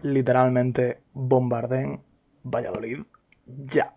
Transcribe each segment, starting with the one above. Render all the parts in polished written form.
literalmente bombardeen Valladolid ya.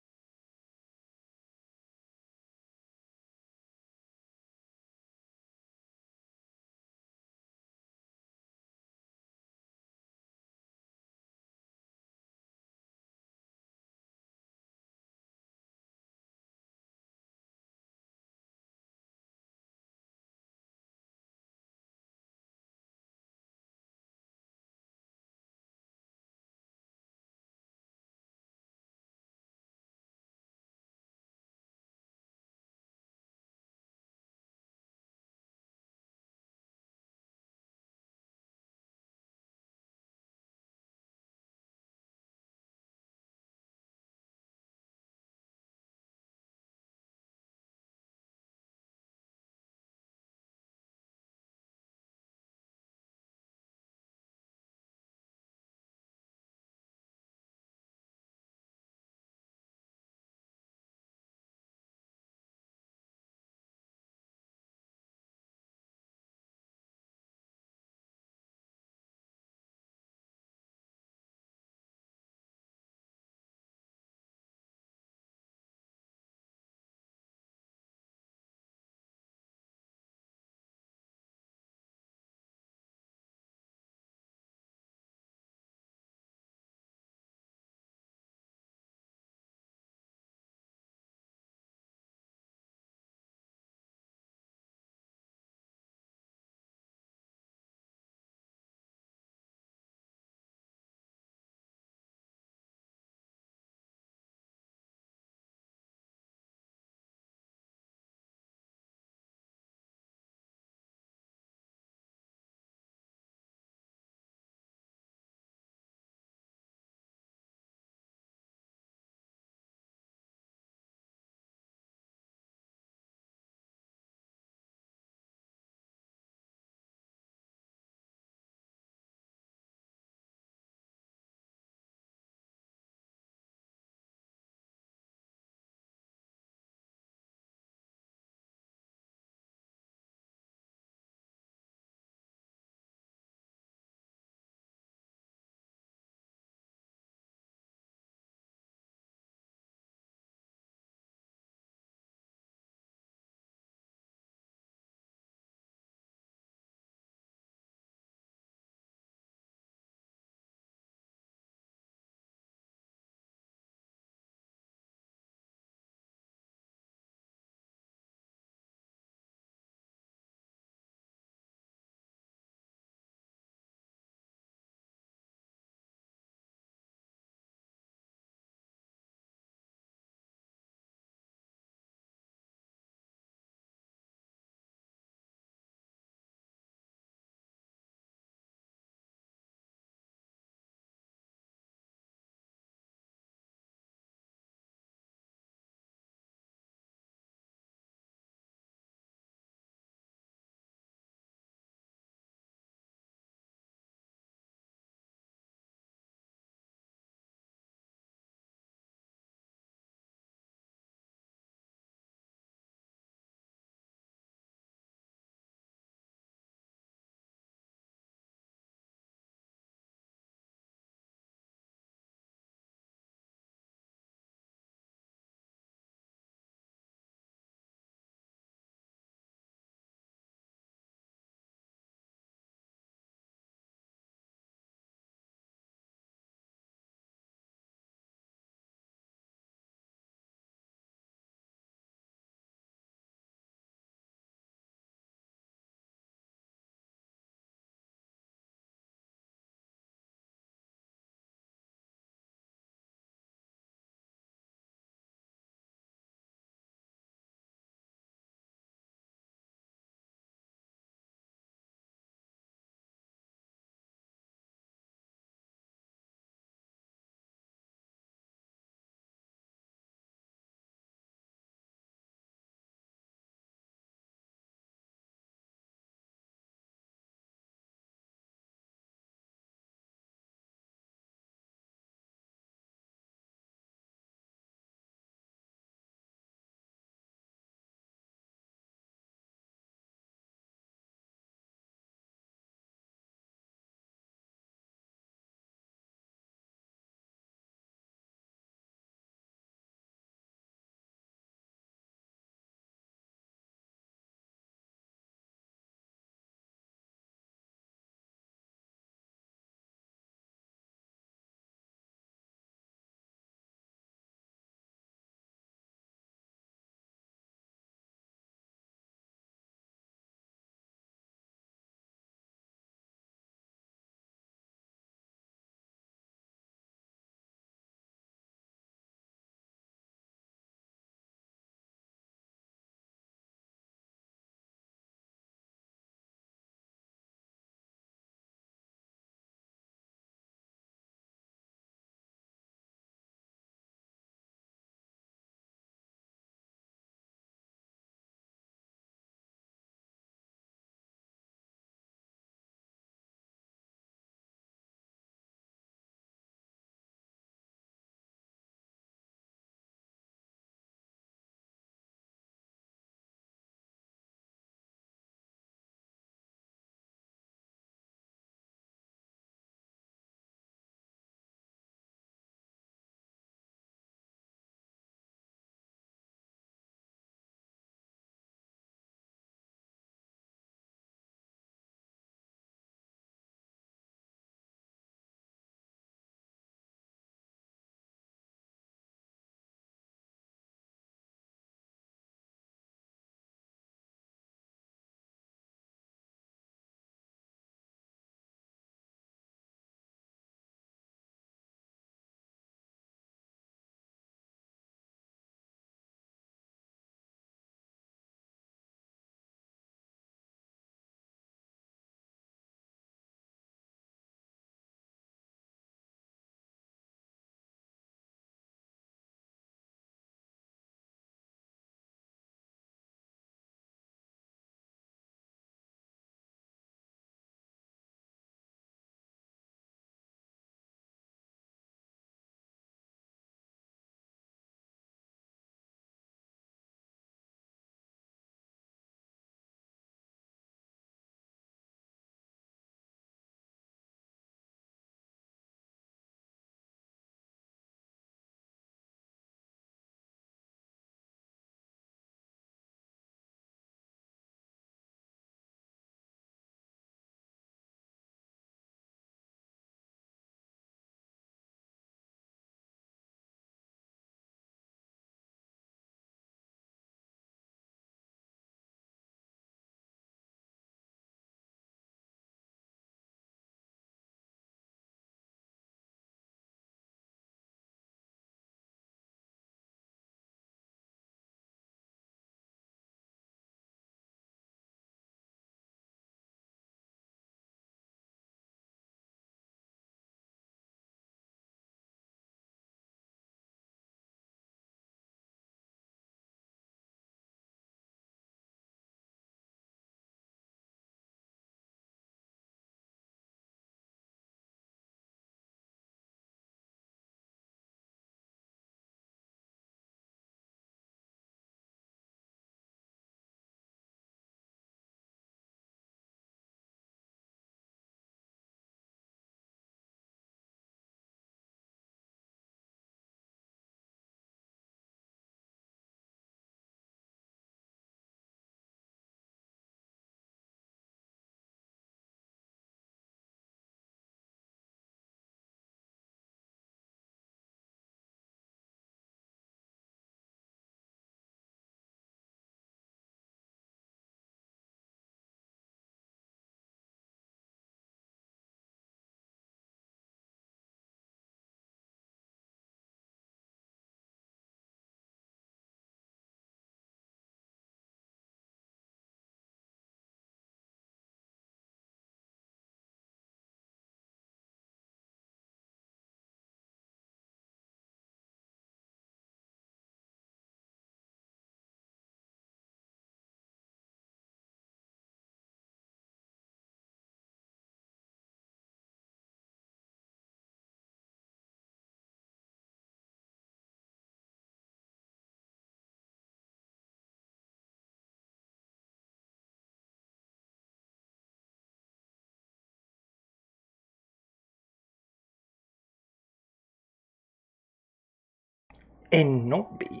Enobi.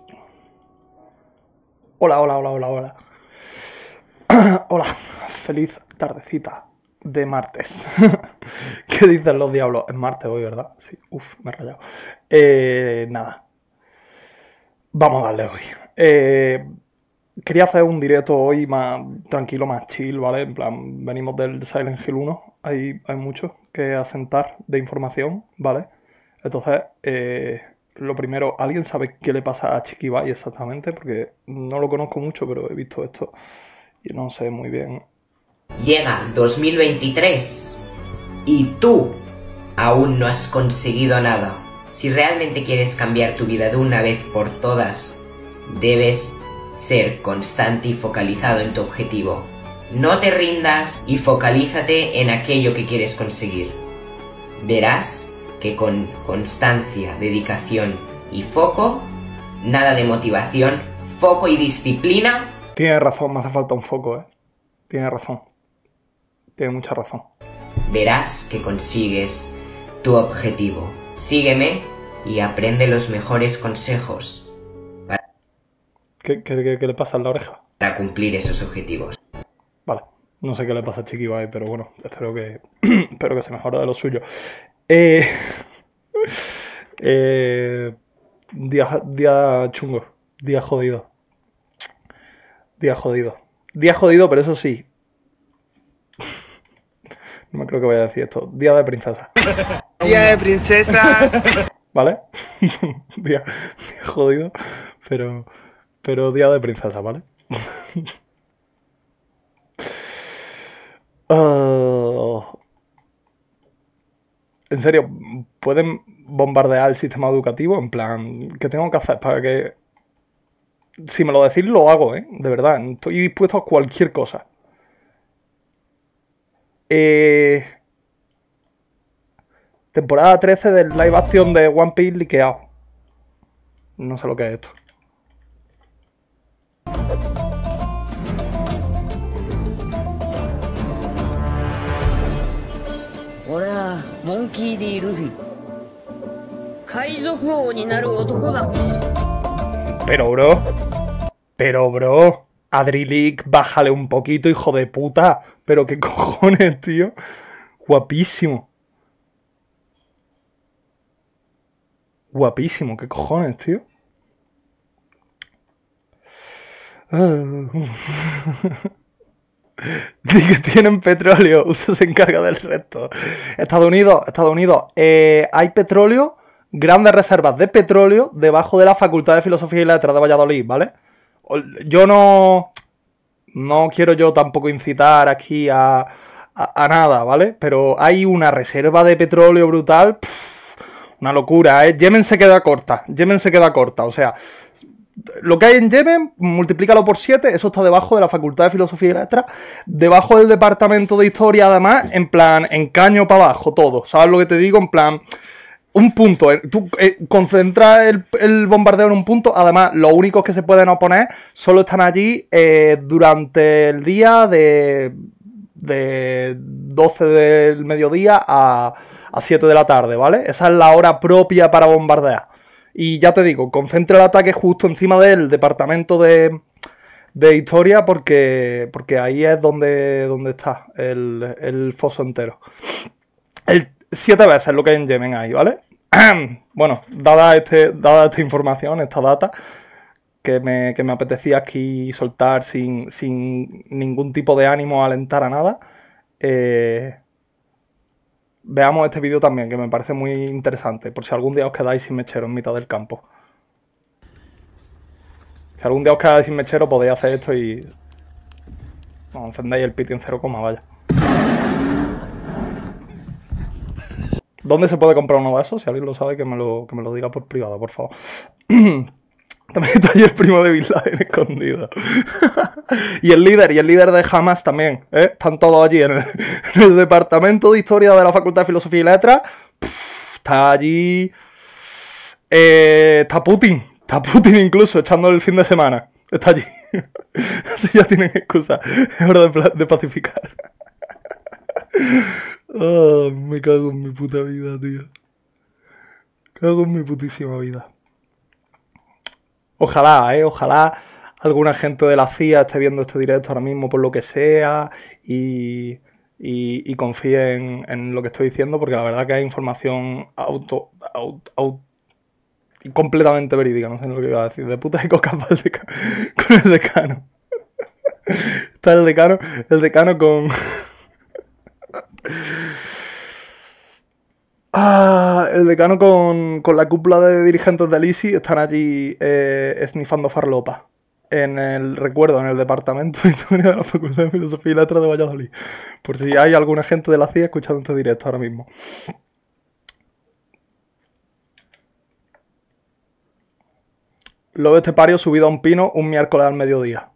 Hola, hola, hola, hola, hola. Hola, feliz tardecita de martes. ¿Qué dicen los diablos? Es martes hoy, ¿verdad? Sí, uf, me he rayado. Nada. Vamos a darle hoy. Quería hacer un directo hoy más tranquilo, más chill, ¿vale? En plan, venimos del Silent Hill 1, hay mucho que asentar de información, ¿vale? Entonces, lo primero, ¿alguien sabe qué le pasa a Chiquibai exactamente? Porque no lo conozco mucho, pero he visto esto y no sé muy bien. Llega 2023 y tú aún no has conseguido nada. Si realmente quieres cambiar tu vida de una vez por todas, debes ser constante y focalizado en tu objetivo. No te rindas y focalízate en aquello que quieres conseguir. Verás que con constancia, dedicación y foco, nada de motivación, foco y disciplina. Tiene razón, me hace falta un foco, ¿eh? Tiene razón. Tiene mucha razón. Verás que consigues tu objetivo. Sígueme y aprende los mejores consejos ¿Qué le pasa en la oreja? para cumplir esos objetivos. Vale, no sé qué le pasa a Chiquibai, pero bueno, espero que se mejore de lo suyo. Día chungo, día jodido. Día jodido. Día jodido, pero eso sí. No me creo que vaya a decir esto. Día de princesa. Día de princesas. ¿Vale? día jodido, pero día de princesa, ¿vale? En serio, ¿pueden bombardear el sistema educativo? En plan, ¿qué tengo que hacer para que...? Si me lo decís, lo hago, ¿eh? De verdad, estoy dispuesto a cualquier cosa. Temporada 13 del live action de One Piece liqueado. No sé lo que es esto. Hola, Monkey D. Luffy. Kaizoku o ni naru otoko da. Pero bro, Adrilik, bájale un poquito, hijo de puta. Pero qué cojones, tío. Guapísimo. Guapísimo, qué cojones, tío. Que tienen petróleo, USA se encarga del resto. Estados Unidos, hay petróleo, grandes reservas de petróleo debajo de la Facultad de Filosofía y Letras de Valladolid, ¿vale? Yo no quiero yo tampoco incitar aquí a nada, ¿vale? Pero hay una reserva de petróleo brutal, una locura, ¿eh? Yemen se queda corta, o sea... Lo que hay en Yemen, multiplícalo por 7, eso está debajo de la Facultad de Filosofía y Letras, debajo del Departamento de Historia, además, en plan, en caño para abajo, todo. ¿Sabes lo que te digo? En plan, un punto. Tú concentras el bombardeo en un punto, además, los únicos que se pueden oponer solo están allí durante el día de 12 del mediodía a 7 de la tarde, ¿vale? Esa es la hora propia para bombardear. Y ya te digo, concentra el ataque justo encima del departamento de historia porque ahí es donde está el foso entero. 7 veces lo que hay en Yemen ahí, ¿vale? Bueno, dada esta información, esta data, que me apetecía aquí soltar sin ningún tipo de ánimo a alentar a nada, veamos este vídeo también, que me parece muy interesante, por si algún día os quedáis sin mechero en mitad del campo. Si algún día os quedáis sin mechero, podéis hacer esto y... Bueno, encendéis el piti en 0, vaya. ¿Dónde se puede comprar uno de esos? Si alguien lo sabe, que me lo diga por privado, por favor. También está ahí el primo de Bin Laden escondido. y el líder de Hamas también, ¿eh? Están todos allí en el departamento de historia de la Facultad de Filosofía y Letras. Está allí... está Putin incluso, echándole el fin de semana. Está allí. Así ya tienen excusa. Es hora de pacificar. Oh, me cago en mi puta vida, tío. Cago en mi putísima vida. Ojalá, ojalá alguna gente de la CIA esté viendo este directo ahora mismo por lo que sea y confíe en lo que estoy diciendo, porque la verdad que hay información completamente verídica, no sé lo que iba a decir, de puta de coca con el decano. Está el decano con... el decano con la cúpula de dirigentes del ISI están allí esnifando farlopa. En el departamento de historia de la Facultad de Filosofía y Letras de Valladolid. Por si hay alguna gente de la CIA escuchando este directo ahora mismo. Lobo estepario subido a un pino un miércoles al mediodía.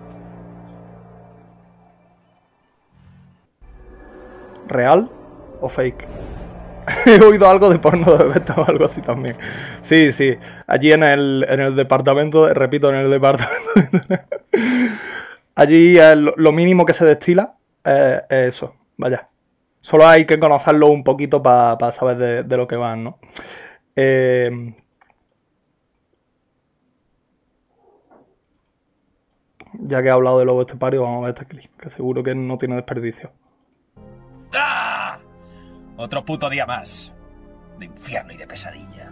¿Real o fake? He oído algo de porno de beta o algo así también. Sí, sí. Allí en el departamento, repito, en el departamento. Allí lo mínimo que se destila es eso. Vaya. Solo hay que conocerlo un poquito para saber de lo que van, ¿no? Ya que he hablado de lobo estepario, vamos a ver este clip, que seguro que no tiene desperdicio. ¡Ah! Otro puto día más. De infierno y de pesadilla.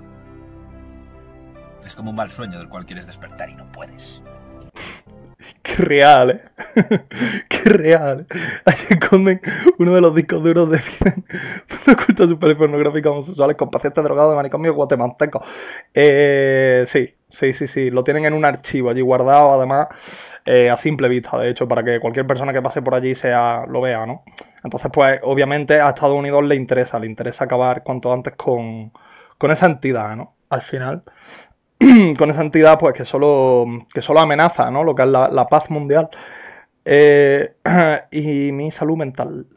Es como un mal sueño del cual quieres despertar y no puedes. Qué real, ¿eh? Qué real. Ahí esconden uno de los discos duros de Fidel, donde oculta super pornográficos homosexuales con pacientes drogados de manicomio guatemalteco. Sí. Lo tienen en un archivo allí guardado, además, a simple vista, de hecho, para que cualquier persona que pase por allí lo vea, ¿no? Entonces, pues, obviamente a Estados Unidos le interesa acabar cuanto antes con esa entidad, ¿no? Al final, con esa entidad, pues, que solo amenaza, ¿no? Lo que es la paz mundial y mi salud mental.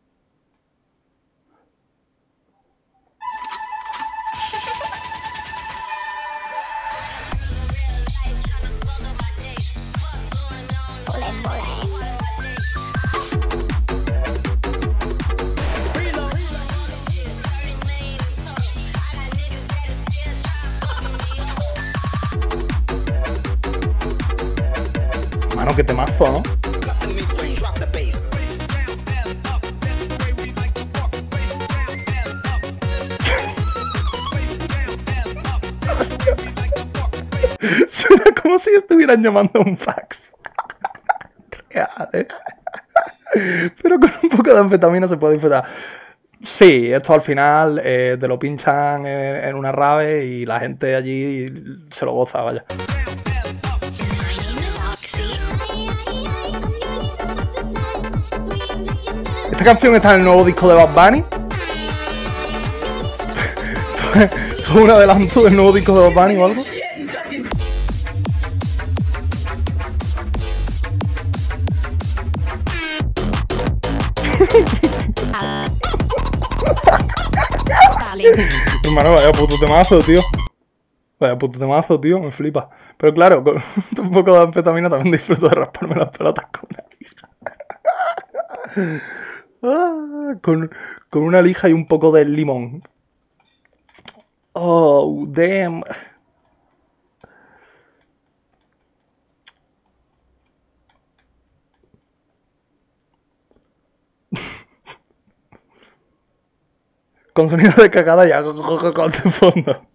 Mano, qué temazo, ¿no? Suena como si estuvieran llamando a un fax. Real, ¿eh? Pero con un poco de anfetamina se puede disfrutar. Sí, esto al final te lo pinchan en una rave y la gente allí se lo goza, vaya. Esta canción está en el nuevo disco de Bad Bunny. ¿Esto es un adelanto del nuevo disco de Bad Bunny o algo? Hermano, vaya puto temazo, tío. Vaya puto temazo, tío, me flipa. Pero claro, con un poco de anfetamina también disfruto de rasparme las pelotas con una lija. Con una lija y un poco de limón. Oh, damn. Con sonido de cagada ya de fondo.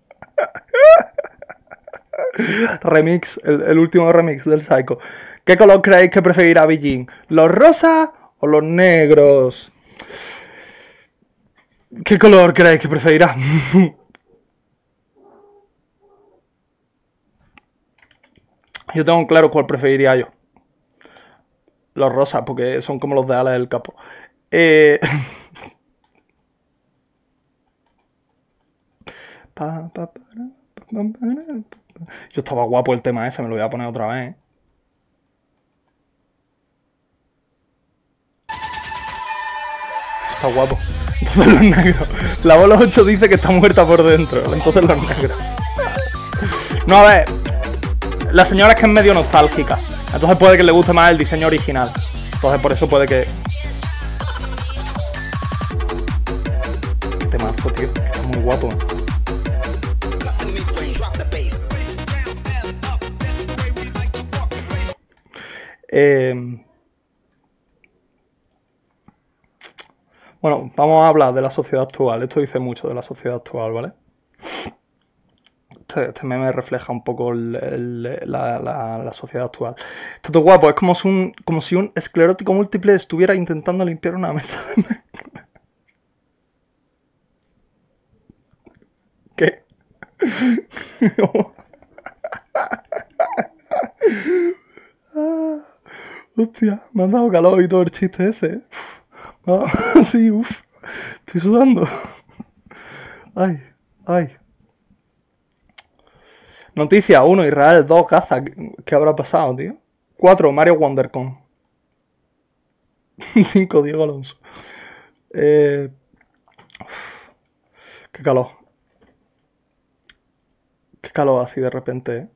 Remix, el último remix del Psycho. ¿Qué color creéis que preferirá Beijing? ¿Los rosas o los negros? ¿Qué color creéis que preferirá? Yo tengo claro cuál preferiría yo. Los rosas, porque son como los de Alex del Capo. Yo estaba guapo el tema ese, me lo voy a poner otra vez. Está guapo. Entonces los negros. La bola 8 dice que está muerta por dentro. Entonces los negros. No, a ver. La señora es que es medio nostálgica. Entonces puede que le guste más el diseño original. Entonces por eso puede que... Qué temazo, tío. Que está muy guapo. Bueno, vamos a hablar de la sociedad actual. Esto dice mucho de la sociedad actual, ¿vale? Este meme refleja un poco la sociedad actual. Está todo guapo. Es como si un esclerótico múltiple estuviera intentando limpiar una mesa de mezcla. ¿Qué? Hostia, me han dado calor y todo el chiste ese. Sí, uff. Estoy sudando. Ay, ay. Noticia 1, Israel 2, Gaza. ¿Qué habrá pasado, tío? 4, Mario WonderCon. 5, Diego Alonso. Qué calor. Qué calor así de repente, ¿eh?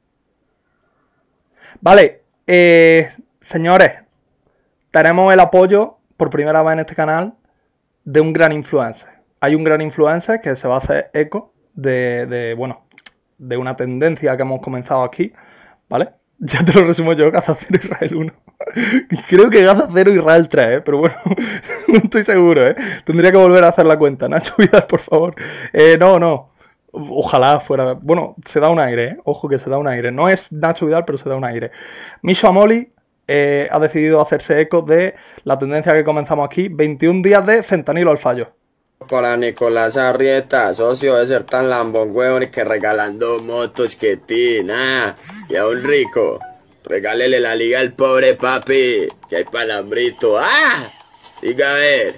Vale, señores, tenemos el apoyo por primera vez en este canal de un gran influencer. Hay un gran influencer que se va a hacer eco de una tendencia que hemos comenzado aquí, ¿vale? Ya te lo resumo yo, Gaza 0, Israel 1. Creo que Gaza 0, Israel 3, pero bueno, no estoy seguro, ¿eh? Tendría que volver a hacer la cuenta. Nacho Vidal, por favor. No. Ojalá fuera... Bueno, se da un aire, ¿eh? Ojo que se da un aire. No es Nacho Vidal, pero se da un aire. Misho Amoli ha decidido hacerse eco de la tendencia que comenzamos aquí. 21 días de fentanilo al fallo. Para Nicolás Arrieta, socio de ser tan lambón, huevón, y que regalando motos que tina. Y a un rico, regálele la liga al pobre papi, que hay palambrito. ¡Ah! Diga a ver.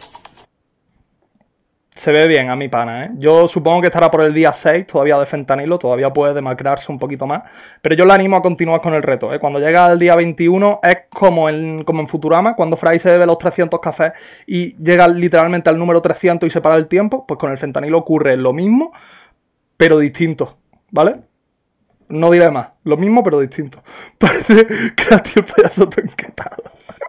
Se ve bien a mi pana, ¿eh? Yo supongo que estará por el día 6 todavía de fentanilo, todavía puede demacrarse un poquito más, pero yo le animo a continuar con el reto, ¿eh? Cuando llega el día 21 es como en Futurama, cuando Fry se bebe los 300 cafés y llega literalmente al número 300 y se para el tiempo, pues con el fentanilo ocurre lo mismo, pero distinto, ¿vale? No diré más, lo mismo pero distinto. Parece que ha el payaso todo enquetado.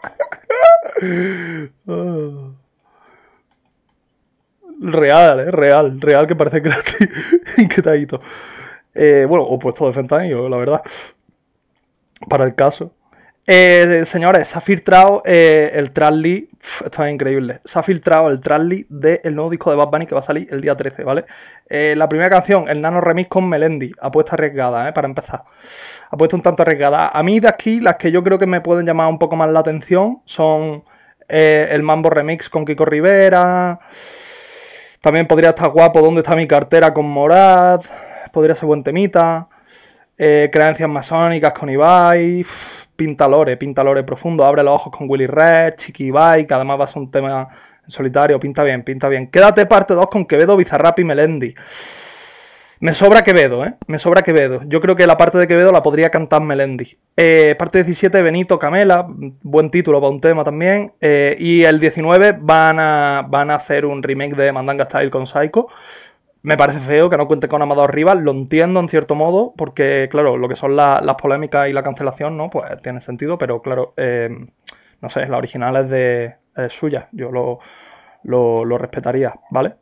Real, que parece que era inquietadito. Bueno, o puesto de fentanilo, la verdad. Para el caso. Señores, se ha filtrado el Trasly. Esto es increíble. Se ha filtrado el Trasly del nuevo disco de Bad Bunny que va a salir el día 13, ¿vale? La primera canción, el Nano Remix con Melendi. Apuesta arriesgada, para empezar. Apuesta un tanto arriesgada. A mí de aquí, las que yo creo que me pueden llamar un poco más la atención son el Mambo Remix con Kiko Rivera. También podría estar guapo ¿Dónde está mi cartera? Con Morad. Podría ser buen temita. Creencias masónicas con Ibai. Pintalore profundo. Abre los ojos con Willy Red. Chiqui Ibai, que además va a ser un tema en solitario. Pinta bien. Quédate parte 2 con Quevedo, Bizarrap y Melendi. Me sobra Quevedo, ¿eh? Me sobra Quevedo. Yo creo que la parte de Quevedo la podría cantar Melendi. Parte 17, Benito, Camela. Buen título para un tema también. Y el 19 van a hacer un remake de Mandanga Style con Psycho. Me parece feo que no cuente con Amador Rivas. Lo entiendo en cierto modo, porque, claro, lo que son las polémicas y la cancelación, ¿no? Pues tiene sentido, pero, claro, no sé, la original es suya. Yo lo respetaría, ¿vale?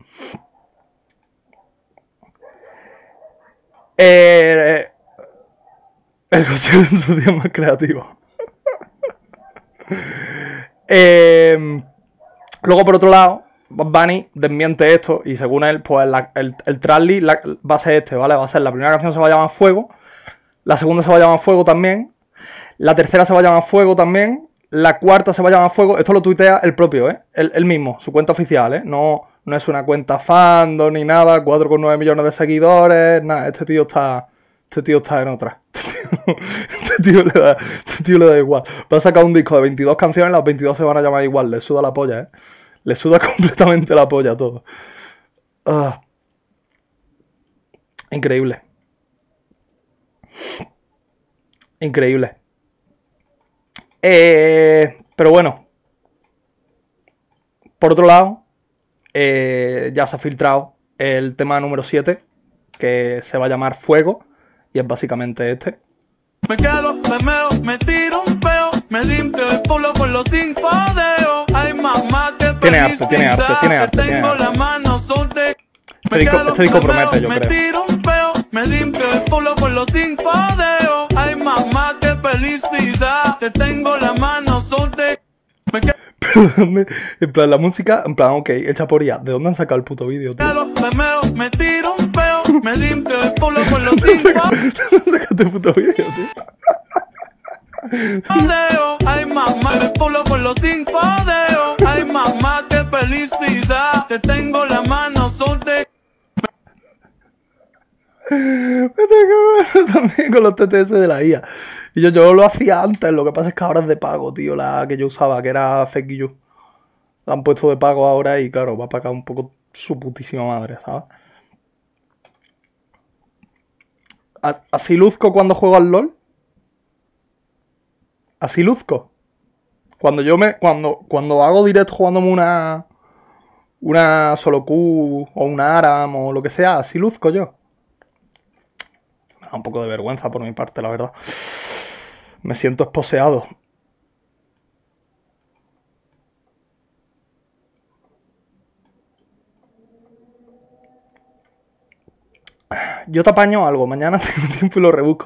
El consejo en su día más creativo. Luego, por otro lado, Bad Bunny desmiente esto y según él, pues el Trasly va a ser este, ¿vale? Va a ser la primera canción se va a llamar Fuego, la segunda se va a llamar Fuego también, la tercera se va a llamar Fuego también, la cuarta se va a llamar Fuego. Esto lo tuitea el propio, ¿eh? Él mismo, su cuenta oficial, ¿eh? No es una cuenta fandom ni nada, 4,9 millones de seguidores, nada, este tío está en otra. Este tío le da igual. Va a sacar un disco de 22 canciones, las 22 se van a llamar igual, le suda la polla, ¿eh? Le suda completamente la polla todo. Increíble. Pero bueno. Por otro lado, ya se ha filtrado el tema número 7, que se va a llamar Fuego, y es básicamente este. Me quedo, me meo, me tiro un peo, me limpio el culo con los 5 dedos. Ay, mamá, qué felicidad. Tiene arte. Tengo las manos solteras. Este disco promete, yo creo. Me tiro un peo, me limpio el culo con los 5 dedos. Ay, mamá, qué felicidad. Te tengo ¿Dónde? En plan, la música, en plan, ok, hecha por IA. ¿De dónde han sacado el puto vídeo, tío? Me tiro un peo, me limpio el culo con los ¿Dónde cinco sacaste el puto vídeo, tío? dedos. Ay, mamá, el culo con los 5 dedos. Ay, mamá, qué felicidad. Te tengo la mano soltera. Me tengo también con los TTS de la IA. Y yo lo hacía antes, lo que pasa es que ahora es de pago, tío, la que yo usaba, que era Fake You. La han puesto de pago ahora y claro, va a pagar un poco su putísima madre, ¿sabes? ¿Así luzco cuando juego al LOL? ¿Así luzco? Cuando hago directo jugándome una solo Q o una ARAM o lo que sea, así luzco yo. Me da un poco de vergüenza por mi parte, la verdad. Me siento esposeado. Yo te apaño algo. Mañana tengo tiempo y lo rebusco.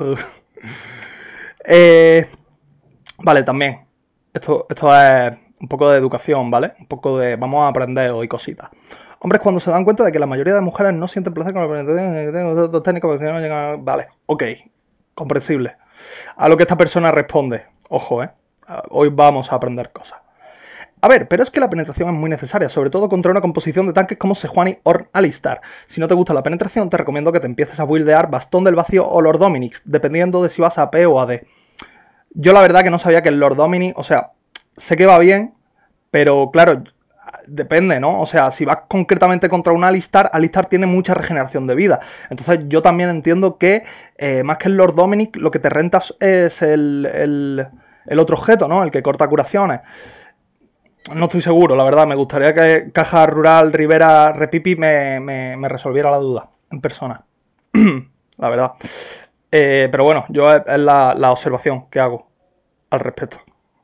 Vale, también. Esto es un poco de educación, ¿vale? Un poco de... Vamos a aprender hoy cositas. Hombres cuando se dan cuenta de que la mayoría de mujeres no sienten placer con la penetración técnicos porque si no llegan... Vale, ok. Comprensible. A lo que esta persona responde. Ojo, hoy vamos a aprender cosas. A ver, pero es que la penetración es muy necesaria, sobre todo contra una composición de tanques como Sejuani o Alistar. Si no te gusta la penetración, te recomiendo que te empieces a buildear Bastón del Vacío o Lord Dominix, dependiendo de si vas a AP o AD. Yo la verdad que no sabía que el Lord Dominix, o sea, sé que va bien, pero claro, depende, ¿no? O sea, si vas concretamente contra un Alistar, Alistar tiene mucha regeneración de vida. Entonces yo también entiendo que, más que el Lord Dominix, lo que te rentas es el otro objeto, ¿no? El que corta curaciones. No estoy seguro, la verdad. Me gustaría que Caja Rural Rivera Repipi me resolviera la duda en persona. La verdad. Pero bueno, yo es la observación que hago al respecto.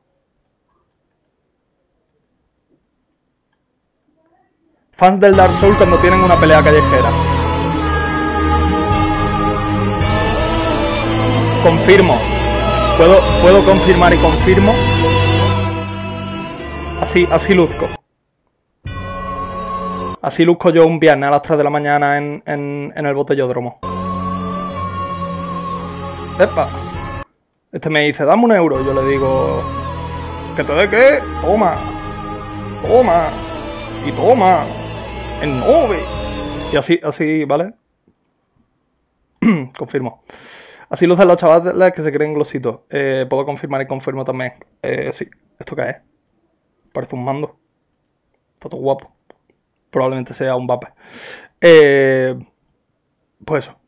Fans del Dark Souls cuando tienen una pelea callejera. Confirmo. ¿Puedo confirmar y confirmo? Así luzco. Así luzco yo un viernes a las 3 de la mañana en el botellódromo. ¡Epa! Este me dice, dame €1. Y yo le digo, ¿que te dé qué? Toma. Toma. Y toma. En 9. Y así, ¿vale? Confirmo. Así lucen los chavales que se creen glositos. Puedo confirmar y confirmo también. Sí. ¿Esto qué es? Parece un mando. Foto guapo. Probablemente sea un vape. Pues eso.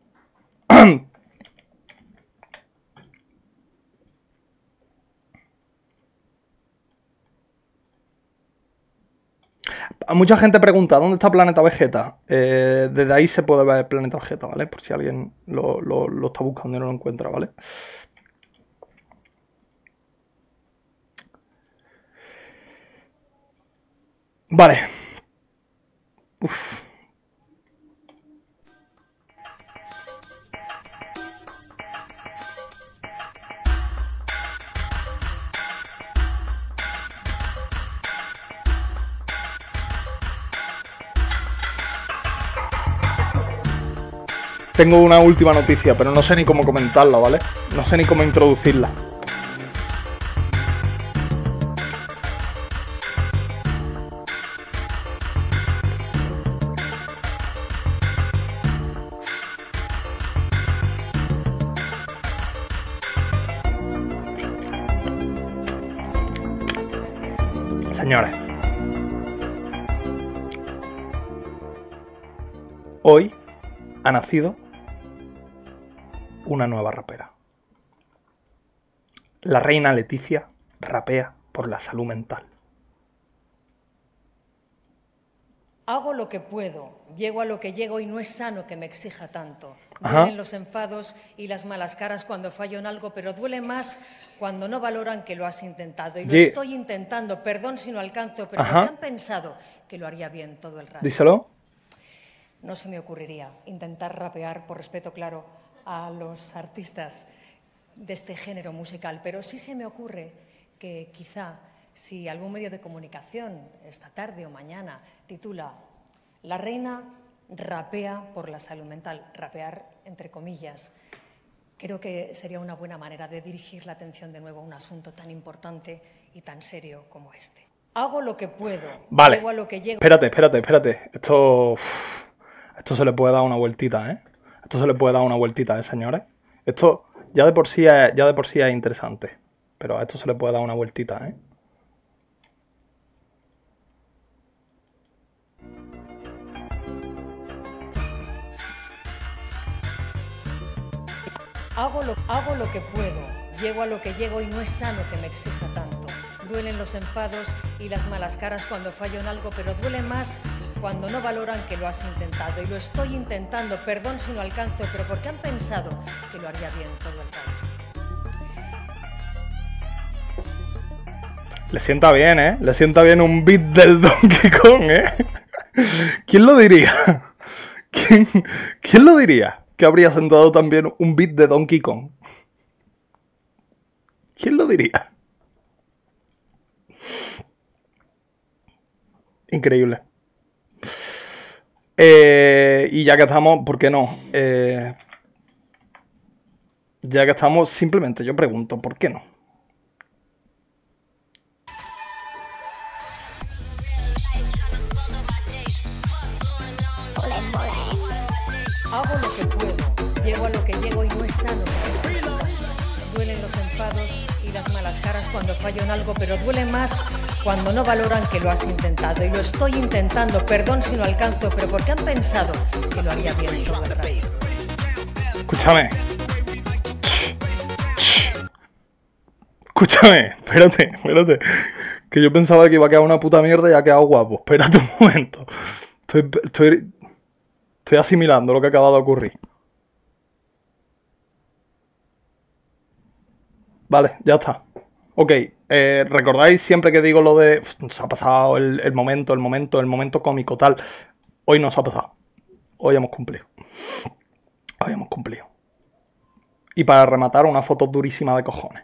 Mucha gente pregunta, ¿dónde está Planeta Vegeta? Desde ahí se puede ver el Planeta Vegeta, ¿vale? Por si alguien lo está buscando y no lo encuentra, ¿vale? Vale. Uf. Tengo una última noticia, pero no sé ni cómo comentarla, ¿vale? No sé ni cómo introducirla. Señores, hoy ha nacido una nueva rapera. La reina Leticia rapea por la salud mental. Hago lo que puedo, llego a lo que llego y no es sano que me exija tanto. Ajá. Duelen los enfados y las malas caras cuando fallo en algo, pero duele más cuando no valoran que lo has intentado. Y lo estoy intentando, perdón si no alcanzo, pero ¿por qué han pensado que lo haría bien todo el rato? Díselo. No se me ocurriría intentar rapear, por respeto, claro, a los artistas de este género musical, pero sí se me ocurre que quizá si algún medio de comunicación, esta tarde o mañana, titula "La reina rapea por la salud mental", rapear entre comillas, creo que sería una buena manera de dirigir la atención de nuevo a un asunto tan importante y tan serio como este. Hago lo que puedo. Vale. Llego a lo que llego. Espérate. Esto se le puede dar una vueltita, ¿eh? Esto se le puede dar una vueltita, señores. Esto ya de por sí es interesante. Pero a esto se le puede dar una vueltita, ¿eh? Hago lo que puedo, llego a lo que llego y no es sano que me exija tanto. Duelen los enfados y las malas caras cuando fallo en algo, pero duele más cuando no valoran que lo has intentado. Y lo estoy intentando, perdón si no alcanzo, pero porque han pensado que lo haría bien todo el rato. Le sienta bien, ¿eh? Le sienta bien un beat del Donkey Kong, ¿eh? ¿Quién lo diría? ¿Quién lo diría? Que habría sentado también un beat de Donkey Kong. ¿Quién lo diría? Increíble. Y ya que estamos, ¿por qué no? Ya que estamos, simplemente yo pregunto, ¿por qué no? Hago lo que puedo, llego a lo que llego y no es sano. Duelen los enfados y las malas caras cuando fallo en algo, pero duele más cuando no valoran que lo has intentado. Y lo estoy intentando, perdón si no alcanzo, pero porque han pensado que lo haría bien todo el rato. Escúchame. Escúchame, espérate. Que yo pensaba que iba a quedar una puta mierda y ha quedado guapo. Espérate un momento. Estoy asimilando lo que acaba de ocurrir. Vale, ya está. Ok, ¿recordáis siempre que digo lo de... Nos ha pasado el momento cómico, tal? Hoy nos ha pasado. Hoy hemos cumplido. Y para rematar, una foto durísima de cojones.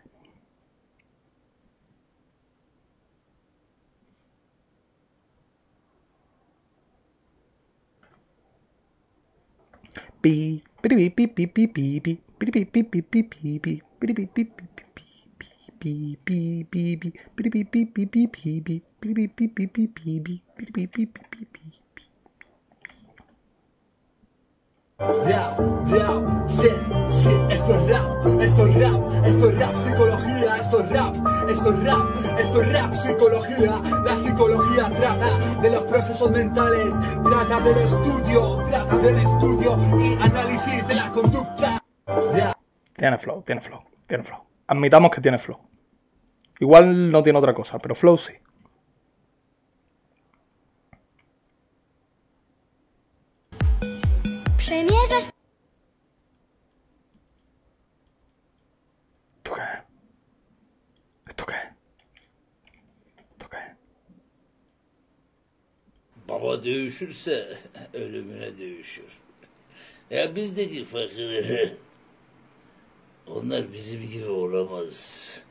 Esto es rap, psicología, esto es rap, psicología. La psicología trata de los procesos mentales, trata del estudio y análisis de la conducta. Tiene flow. Admitamos que tiene flow. Igual no tiene otra cosa, pero flow sí. Baba dövüşürse ölümüne dövüşür. Ya bizdeki fakirler, onlar bizim gibi olamaz.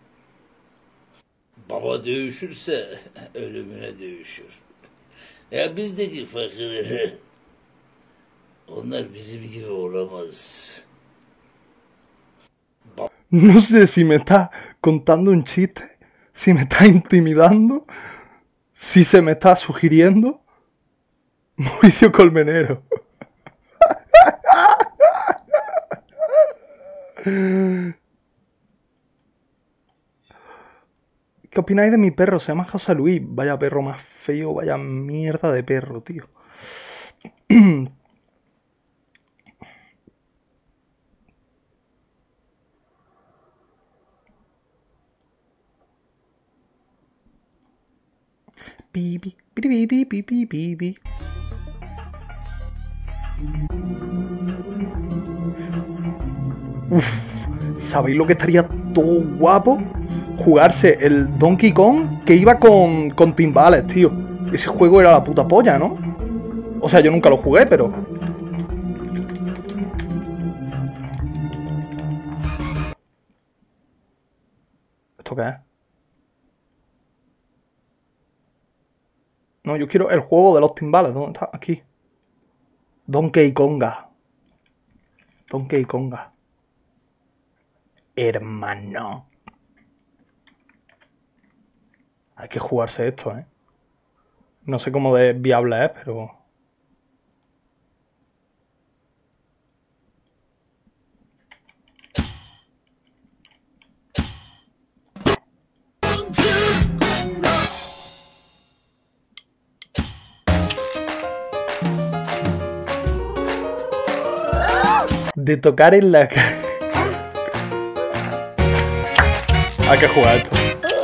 Baba dövüşürse ölümüne dövüşür. Ya bizdeki fakirler, onlar bizim gibi olamaz. No sé si me está contando un chiste, si me está intimidando, si se me está sugiriendo. Mauricio Colmenero. ¿Qué opináis de mi perro? Se llama José Luis. Vaya perro más feo, vaya mierda de perro, tío. Pipi, pipi, pipi, pipi, pipi. Uff, ¿sabéis lo que estaría todo guapo? Jugarse el Donkey Kong que iba con timbales, tío. Ese juego era la puta polla, ¿no? O sea, yo nunca lo jugué, pero... ¿Esto qué es? No, yo quiero el juego de los timbales. ¿Dónde está? Aquí. Donkey Konga. Donkey Konga. Hermano. Hay que jugarse esto, ¿eh? No sé cómo de viable es, pero... De tocar en la... Hay que jugar esto.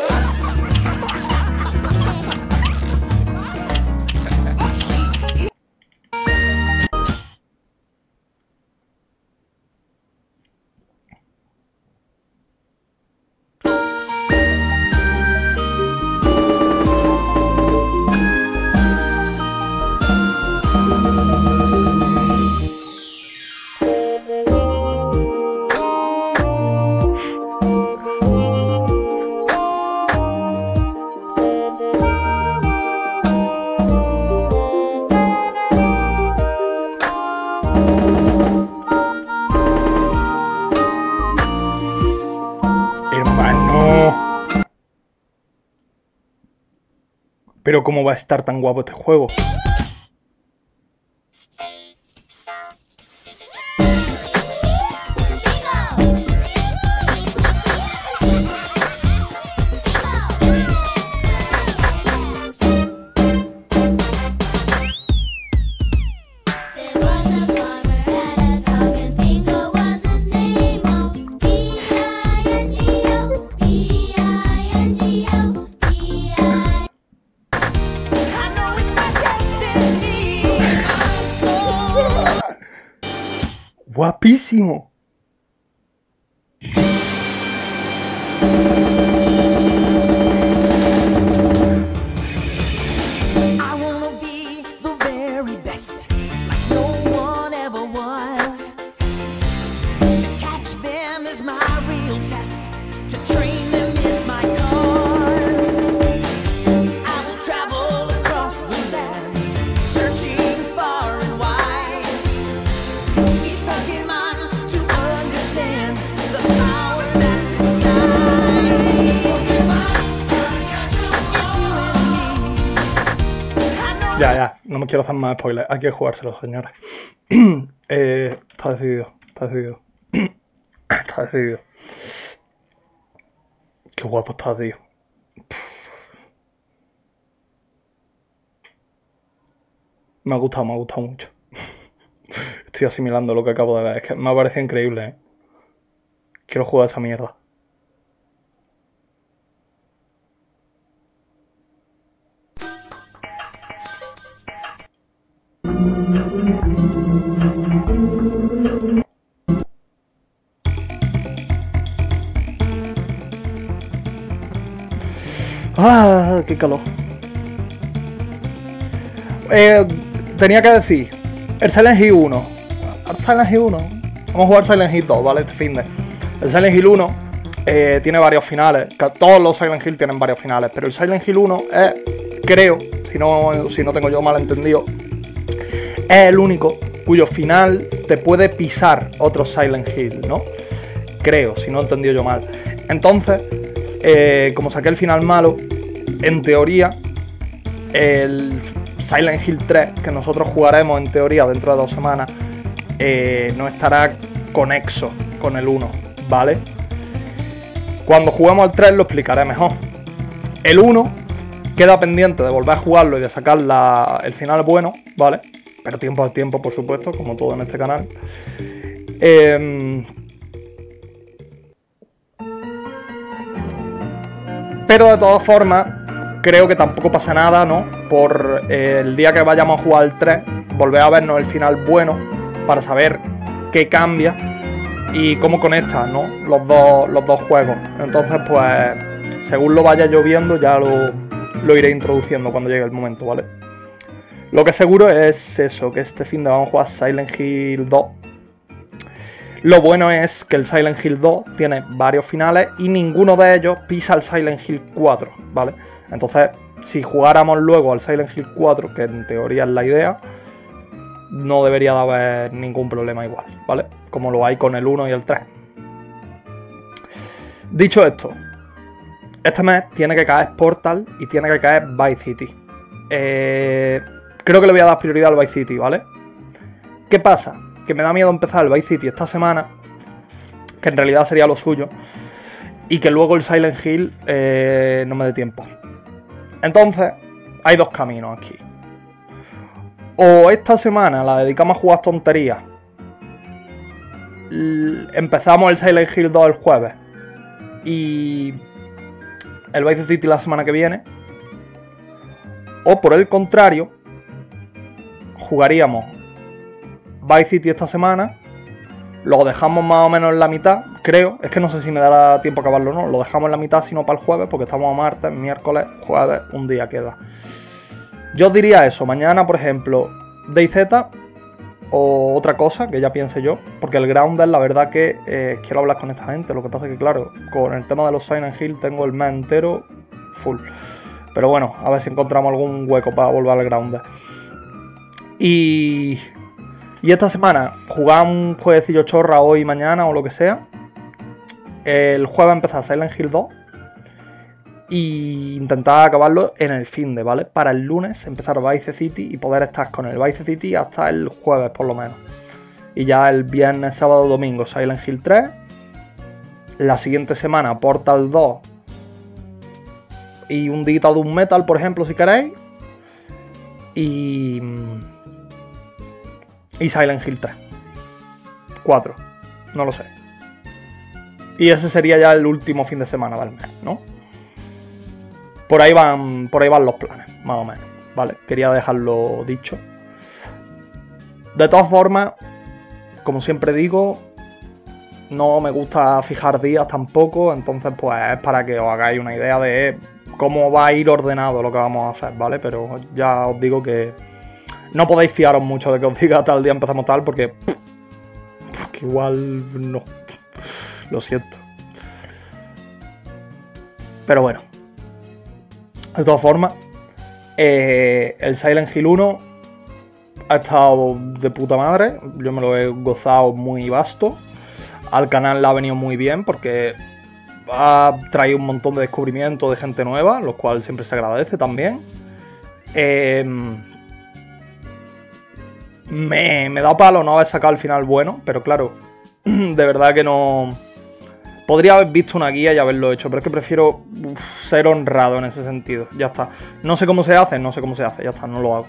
Pero ¿cómo va a estar tan guapo este juego? Guapísimo. Ya, no me quiero hacer más spoilers. Hay que jugárselo, señores. Está decidido, está decidido. Está decidido. Qué guapo está, tío. Me ha gustado mucho. Estoy asimilando lo que acabo de ver. Es que me ha parecido increíble, ¿eh? Quiero jugar esa mierda. ¡Ah! ¡Qué calor! Tenía que decir, el Silent Hill 1. El Silent Hill 1. Vamos a jugar Silent Hill 2, ¿vale? Este finde. El Silent Hill 1 tiene varios finales. Todos los Silent Hill tienen varios finales, pero el Silent Hill 1 es, creo, si no tengo yo mal entendido, es el único cuyo final te puede pisar otro Silent Hill, ¿no? Creo, si no he entendido yo mal. Entonces, como saqué el final malo, en teoría, el Silent Hill 3, que nosotros jugaremos en teoría dentro de 2 semanas, no estará conexo con el 1, ¿vale? Cuando juguemos al 3 lo explicaré mejor. El 1 queda pendiente de volver a jugarlo y de sacar el final bueno, ¿vale? Pero tiempo al tiempo, por supuesto, como todo en este canal. Pero de todas formas, creo que tampoco pasa nada, ¿no? Por el día que vayamos a jugar al 3, volver a vernos el final bueno para saber qué cambia y cómo conecta, ¿no? Los dos juegos. Entonces, pues, según lo vaya yo viendo, ya lo iré introduciendo cuando llegue el momento, ¿vale? Lo que seguro es eso, que este fin de vamos a jugar Silent Hill 2. Lo bueno es que el Silent Hill 2 tiene varios finales y ninguno de ellos pisa el Silent Hill 4, ¿vale? Entonces si jugáramos luego al Silent Hill 4, que en teoría es la idea, no debería de haber ningún problema igual, ¿vale? Como lo hay con el 1 y el 3. Dicho esto, este mes tiene que caer Portal y tiene que caer Vice City. Creo que le voy a dar prioridad al Vice City, ¿vale? ¿Qué pasa? Que me da miedo empezar el Vice City esta semana, que en realidad sería lo suyo, y que luego el Silent Hill no me dé tiempo. Entonces, hay dos caminos aquí. O esta semana la dedicamos a jugar tonterías. Empezamos el Silent Hill 2 el jueves. Y el Vice City la semana que viene. O por el contrario, jugaríamos Vice City esta semana. Lo dejamos más o menos en la mitad, creo. Es que no sé si me dará tiempo a acabarlo o no. Lo dejamos en la mitad, sino para el jueves, porque estamos a martes, miércoles, jueves, un día queda. Yo os diría eso. Mañana, por ejemplo, DayZ o otra cosa que ya piense yo. Porque el Grounded, la verdad que quiero hablar con esta gente. Lo que pasa es que, claro, con el tema de los Silent Hill tengo el mes entero full. Pero bueno, a ver si encontramos algún hueco para volver al Grounded. Y esta semana jugar un jueguecillo chorra hoy y mañana o lo que sea. El jueves empezar Silent Hill 2. Y intentar acabarlo en el finde, ¿vale? Para el lunes empezar Vice City y poder estar con el Vice City hasta el jueves por lo menos. Y ya el viernes, sábado, domingo Silent Hill 3. La siguiente semana Portal 2. Y un día de un Metal, por ejemplo, si queréis. Y Silent Hill 3. 4. No lo sé. Y ese sería ya el último fin de semana del mes, ¿no? Por ahí van los planes, más o menos. Vale, quería dejarlo dicho. De todas formas, como siempre digo, no me gusta fijar días tampoco. Entonces, pues es para que os hagáis una idea de cómo va a ir ordenado lo que vamos a hacer, ¿vale? Pero ya os digo que no podéis fiaros mucho de que os diga tal día empezamos tal, porque igual no. Lo siento. Pero bueno. De todas formas, el Silent Hill 1 ha estado de puta madre. Yo me lo he gozado muy vasto. Al canal le ha venido muy bien porque ha traído un montón de descubrimientos de gente nueva, lo cual siempre se agradece también. Me da palo no haber sacado el final bueno, pero claro, de verdad que no. Podría haber visto una guía y haberlo hecho, pero es que prefiero ser honrado en ese sentido. Ya está. No sé cómo se hace, ya está, no lo hago.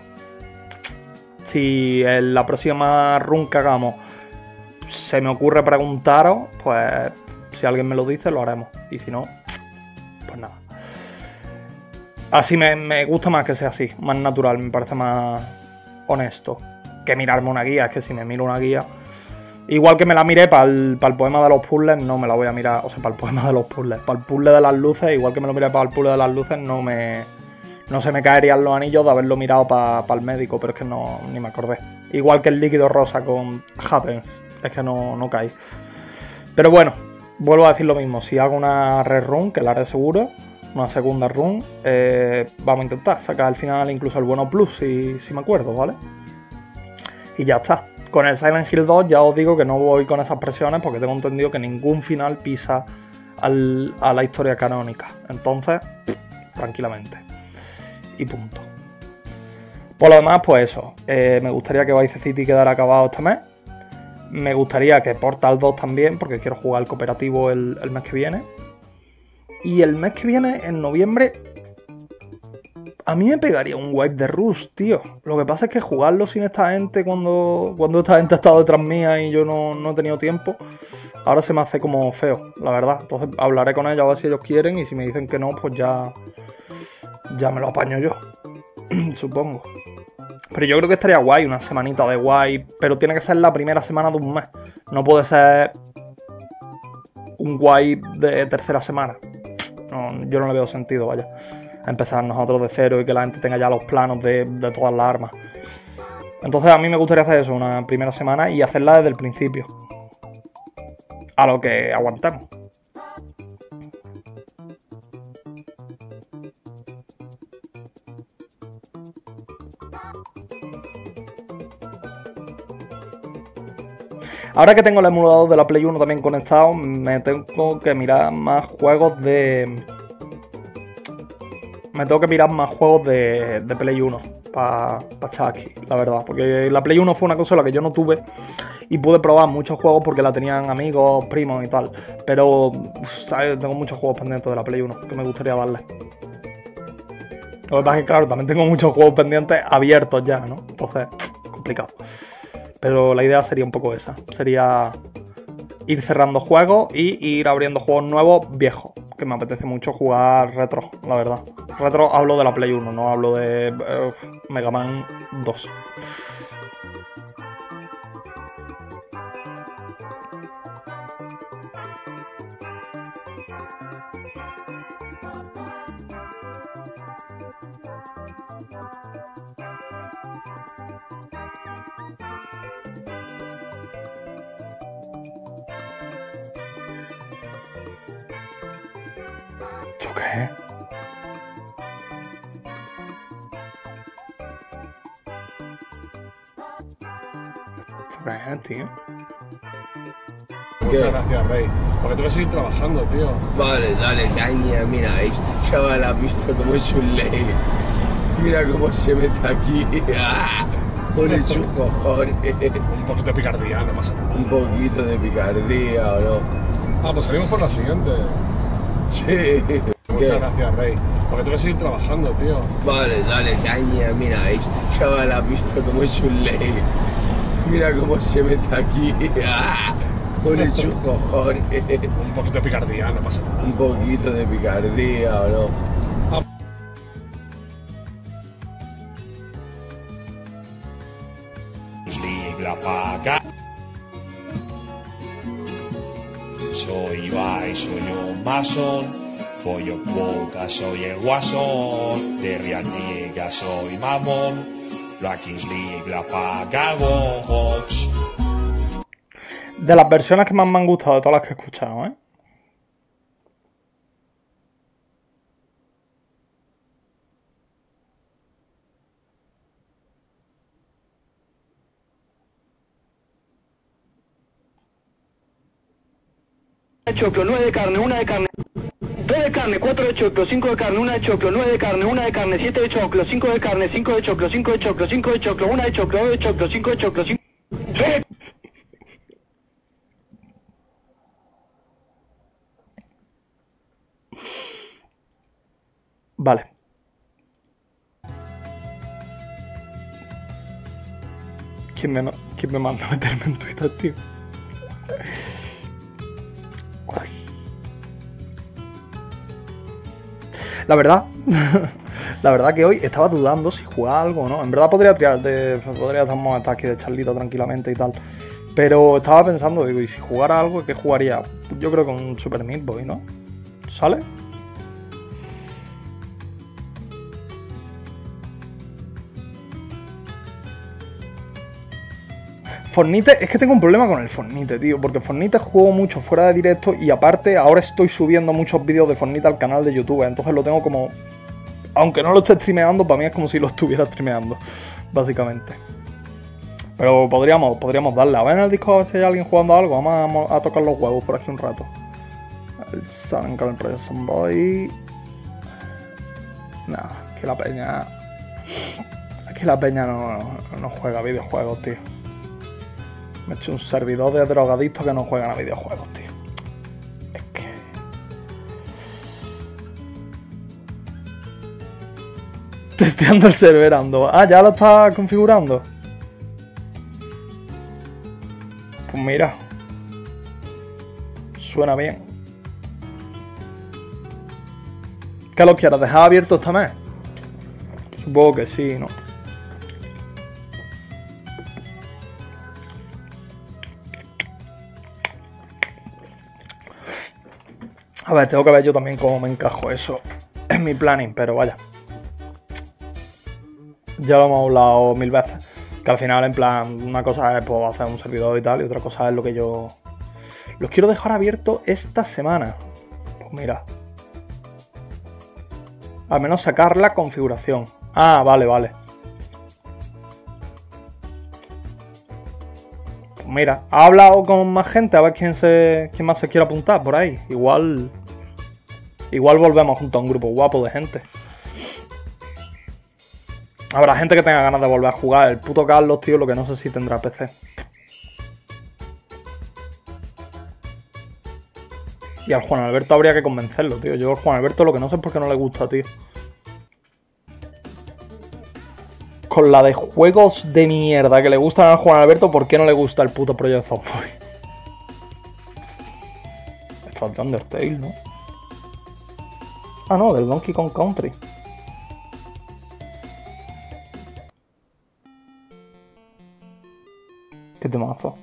Si en la próxima run que hagamos se me ocurre preguntaros, pues si alguien me lo dice, lo haremos. Y si no, pues nada. Así me gusta más que sea así, más natural, me parece más honesto que mirarme una guía. Es que si me miro una guía, igual que me la miré para el poema de los puzzles, no me la voy a mirar. O sea, para el poema de los puzzles, para el puzzle de las luces, igual que me lo miré para el puzzle de las luces, no se me caerían los anillos de haberlo mirado para el médico, pero es que no, ni me acordé. Igual que el líquido rosa con Happens, es que no caí. Pero bueno, vuelvo a decir lo mismo. Si hago una rerun, que la haré seguro, una segunda run, vamos a intentar sacar al final incluso el bueno plus, si me acuerdo, ¿vale? Y ya está. Con el Silent Hill 2 ya os digo que no voy con esas presiones porque tengo entendido que ningún final pisa a la historia canónica. Entonces, tranquilamente. Y punto. Por lo demás, pues eso. Me gustaría que Vice City quedara acabado este mes. Me gustaría que Portal 2 también, porque quiero jugar el cooperativo el mes que viene. Y el mes que viene, en noviembre, a mí me pegaría un wipe de Rust, tío. Lo que pasa es que jugarlo sin esta gente cuando esta gente ha estado detrás mía y yo no he tenido tiempo, ahora se me hace como feo, la verdad. Entonces hablaré con ellos a ver si ellos quieren y si me dicen que no, pues ya me lo apaño yo, supongo. Pero yo creo que estaría guay, una semanita de guay, pero tiene que ser la primera semana de un mes. No puede ser un guay de tercera semana. No, yo no le veo sentido, vaya. Empezar nosotros de cero y que la gente tenga ya los planos de todas las armas. Entonces a mí me gustaría hacer eso, una primera semana y hacerla desde el principio. A lo que aguantemos. Ahora que tengo el emulador de la Play 1 también conectado, me tengo que mirar más juegos de... Me tengo que mirar más juegos de Play 1 para echar aquí, la verdad. Porque la Play 1 fue una consola que yo no tuve y pude probar muchos juegos porque la tenían amigos, primos y tal. Pero, ¿sabes? Tengo muchos juegos pendientes de la Play 1 que me gustaría darle. Lo que pasa es que, claro, también tengo muchos juegos pendientes abiertos ya, ¿no? Entonces, complicado. Pero la idea sería un poco esa. Sería ir cerrando juegos y ir abriendo juegos nuevos viejos. Que me apetece mucho jugar retro, la verdad. Retro hablo de la Play 1, no hablo de Mega Man 2. ¿Esto qué es? ¿Esto qué es, tío? Muchas gracias, Rey. Porque tengo que seguir trabajando, tío. Vale, dale, caña. Mira, este chaval ha visto cómo es un ley. Mira cómo se mete aquí. ¡Ah! Pone sus cojones. Un poquito de picardía, no pasa nada. Un poquito de picardía, ¿o no? Ah, pues salimos por la siguiente. Sí. Muchas gracias, Rey. Porque tengo que seguir trabajando, tío. Vale, dale, caña. Mira, este chaval ha visto cómo es un ley. Mira cómo se mete aquí. ¡Ah! Pone sus cojones. Un poquito de picardía, no pasa nada. Un poquito de picardía, ¿o no? La paga. Soy Ibai, soy un masón. Pollo poca, soy el guasón. De Real Liga soy mamón. La Kings League la paga Vox. De las versiones que más me han gustado de todas las que he escuchado, ¿eh? Choclo, 9 de carne, 1 de carne, 2 de carne, 4 de choclo, 5 de carne, 1 de choclo, 9 de carne, 1 de carne, 7 de choclo, 5 de carne, 5 de choclo, 5 de choclo, 5 de choclo, 1 de choclo, 2 de choclo, 5 de choclo, 5 de... Vale. ¿Quién me manda a meterme en Twitter, tío? Ay. La verdad, la verdad que hoy estaba dudando si jugar algo o no. En verdad podría estar aquí de charlita tranquilamente y tal. Pero estaba pensando, digo, ¿y si jugara algo, qué jugaría? Yo creo que un Super Meat Boy, ¿no? ¿Sale? Fortnite, es que tengo un problema con el Fortnite, tío, porque Fortnite juego mucho fuera de directo y aparte ahora estoy subiendo muchos vídeos de Fortnite al canal de YouTube, entonces lo tengo como... Aunque no lo esté streameando, para mí es como si lo estuviera streameando, básicamente. Pero podríamos darle. A ver en el Discord si hay alguien jugando algo, vamos a tocar los huevos por aquí un rato. El Sun Calling Project Boy. Nah, que la peña... Aquí la peña no juega videojuegos, tío. Me he hecho un servidor de drogadictos que no juegan a videojuegos, tío. Es que... Testeando el server ando. Ah, ¿ya lo está configurando? Pues mira. Suena bien. ¿Qué lo quieras? ¿Dejar abierto esta mes? Supongo que sí, ¿no? A ver, tengo que ver yo también cómo me encajo eso en mi planning, pero vaya. Ya lo hemos hablado 1000 veces. Que al final, en plan, una cosa es pues, hacer un servidor y tal, y otra cosa es lo que yo... Los quiero dejar abiertos esta semana. Pues mira. Al menos sacar la configuración. Ah, vale, vale. Pues mira, ha hablado con más gente, a ver quién más se quiere apuntar por ahí. Igual volvemos junto a un grupo guapo de gente. Habrá gente que tenga ganas de volver a jugar. El puto Carlos, tío, lo que no sé si tendrá PC. Y al Juan Alberto habría que convencerlo, tío. Yo al Juan Alberto lo que no sé es por qué no le gusta, tío. Con la de juegos de mierda que le gustan al Juan Alberto, ¿por qué no le gusta el puto Project Zomboid? Esto es de Undertale, ¿no? Ah, no, del Donkey Kong Country. Qué temazo.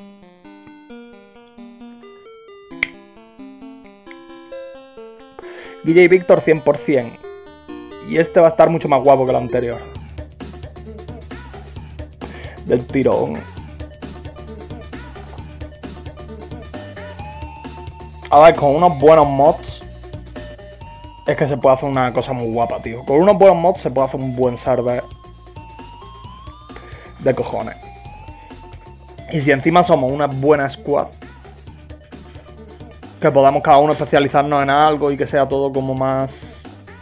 Guille y Víctor 100%. Y este va a estar mucho más guapo que el anterior. Del tirón. A ver, con unos buenos mods es que se puede hacer una cosa muy guapa, tío. Con unos buenos mods se puede hacer un buen server de cojones. Y si encima somos una buena squad, que podamos cada uno especializarnos en algo y que sea todo como más...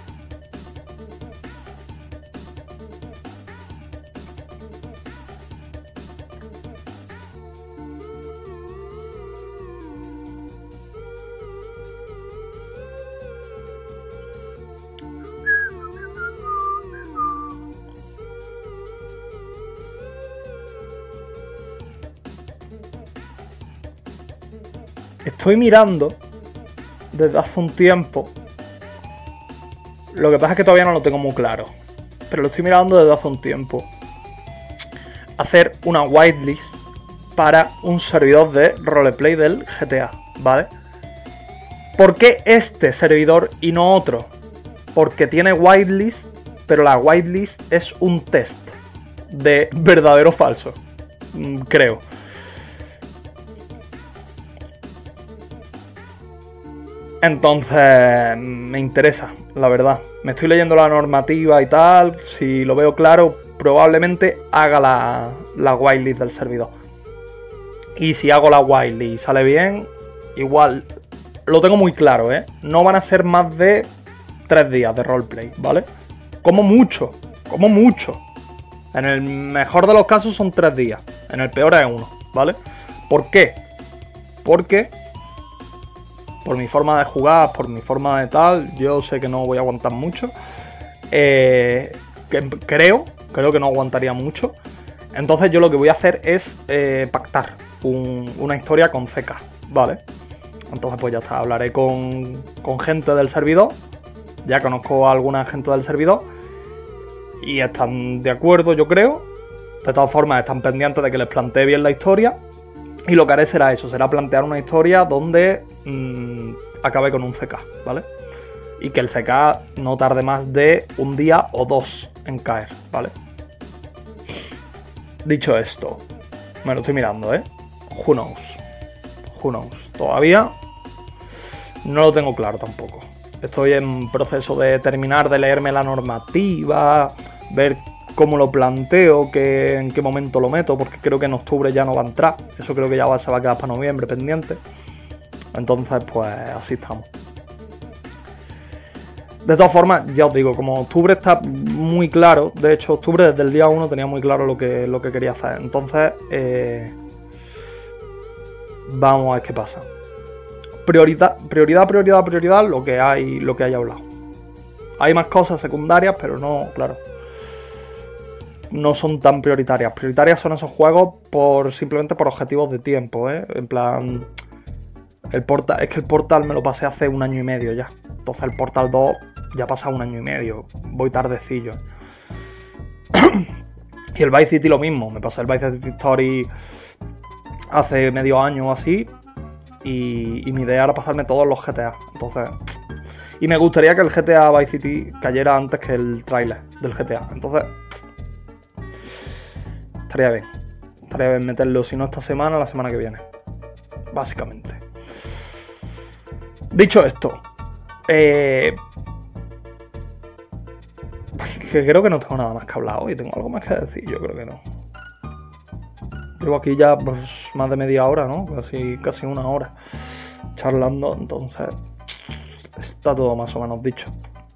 Estoy mirando desde hace un tiempo. Lo que pasa es que todavía no lo tengo muy claro, pero lo estoy mirando desde hace un tiempo. Hacer una whitelist para un servidor de roleplay del GTA, ¿vale? ¿Por qué este servidor y no otro? Porque tiene whitelist, pero la whitelist es un test de verdadero o falso, creo. Entonces, me interesa, la verdad. Me estoy leyendo la normativa y tal. Si lo veo claro, probablemente haga la whitelist del servidor. Y si hago la whitelist y sale bien, igual lo tengo muy claro, ¿eh? No van a ser más de 3 días de roleplay, ¿vale? Como mucho, como mucho. En el mejor de los casos son 3 días. En el peor es 1, ¿vale? ¿Por qué? Porque... por mi forma de jugar, por mi forma de tal, yo sé que no voy a aguantar mucho. Creo que no aguantaría mucho. Entonces yo lo que voy a hacer es pactar una historia con CK, ¿vale? Entonces pues ya está, hablaré con gente del servidor. Ya conozco a alguna gente del servidor. Y están de acuerdo, yo creo. De todas formas están pendientes de que les plantee bien la historia. Y lo que haré será eso, será plantear una historia donde acabe con un CK, ¿vale? Y que el CK no tarde más de un día o 2 en caer, ¿vale? Dicho esto, me lo estoy mirando, ¿eh? Who knows? Who knows? Todavía no lo tengo claro tampoco. Estoy en proceso de terminar de leerme la normativa, ver cómo lo planteo, en qué momento lo meto, porque creo que en octubre ya no va a entrar. Eso creo que ya se va a quedar para noviembre pendiente. Entonces, pues así estamos. De todas formas, ya os digo, como octubre está muy claro, de hecho octubre desde el día 1 tenía muy claro lo que quería hacer. Entonces, vamos a ver qué pasa. Prioridad, lo que hay hablado. Hay más cosas secundarias, pero no, claro, no son tan prioritarias. Prioritarias son esos juegos simplemente por objetivos de tiempo, ¿eh? En plan, el Portal, es que el Portal me lo pasé hace 1 año y medio ya. Entonces el Portal 2 ya pasa 1 año y medio. Voy tardecillo. Y el Vice City lo mismo. Me pasé el Vice City Story hace medio año o así. Y mi idea era pasarme todos los GTA. Entonces... y me gustaría que el GTA Vice City cayera antes que el tráiler del GTA. Entonces... estaría bien meterlo, si no esta semana, la semana que viene. Básicamente. Dicho esto, que creo que no tengo nada más que hablar hoy. ¿Tengo algo más que decir? Yo creo que no. Llevo aquí ya pues, más de media hora, ¿no? Casi una hora charlando, entonces está todo más o menos dicho.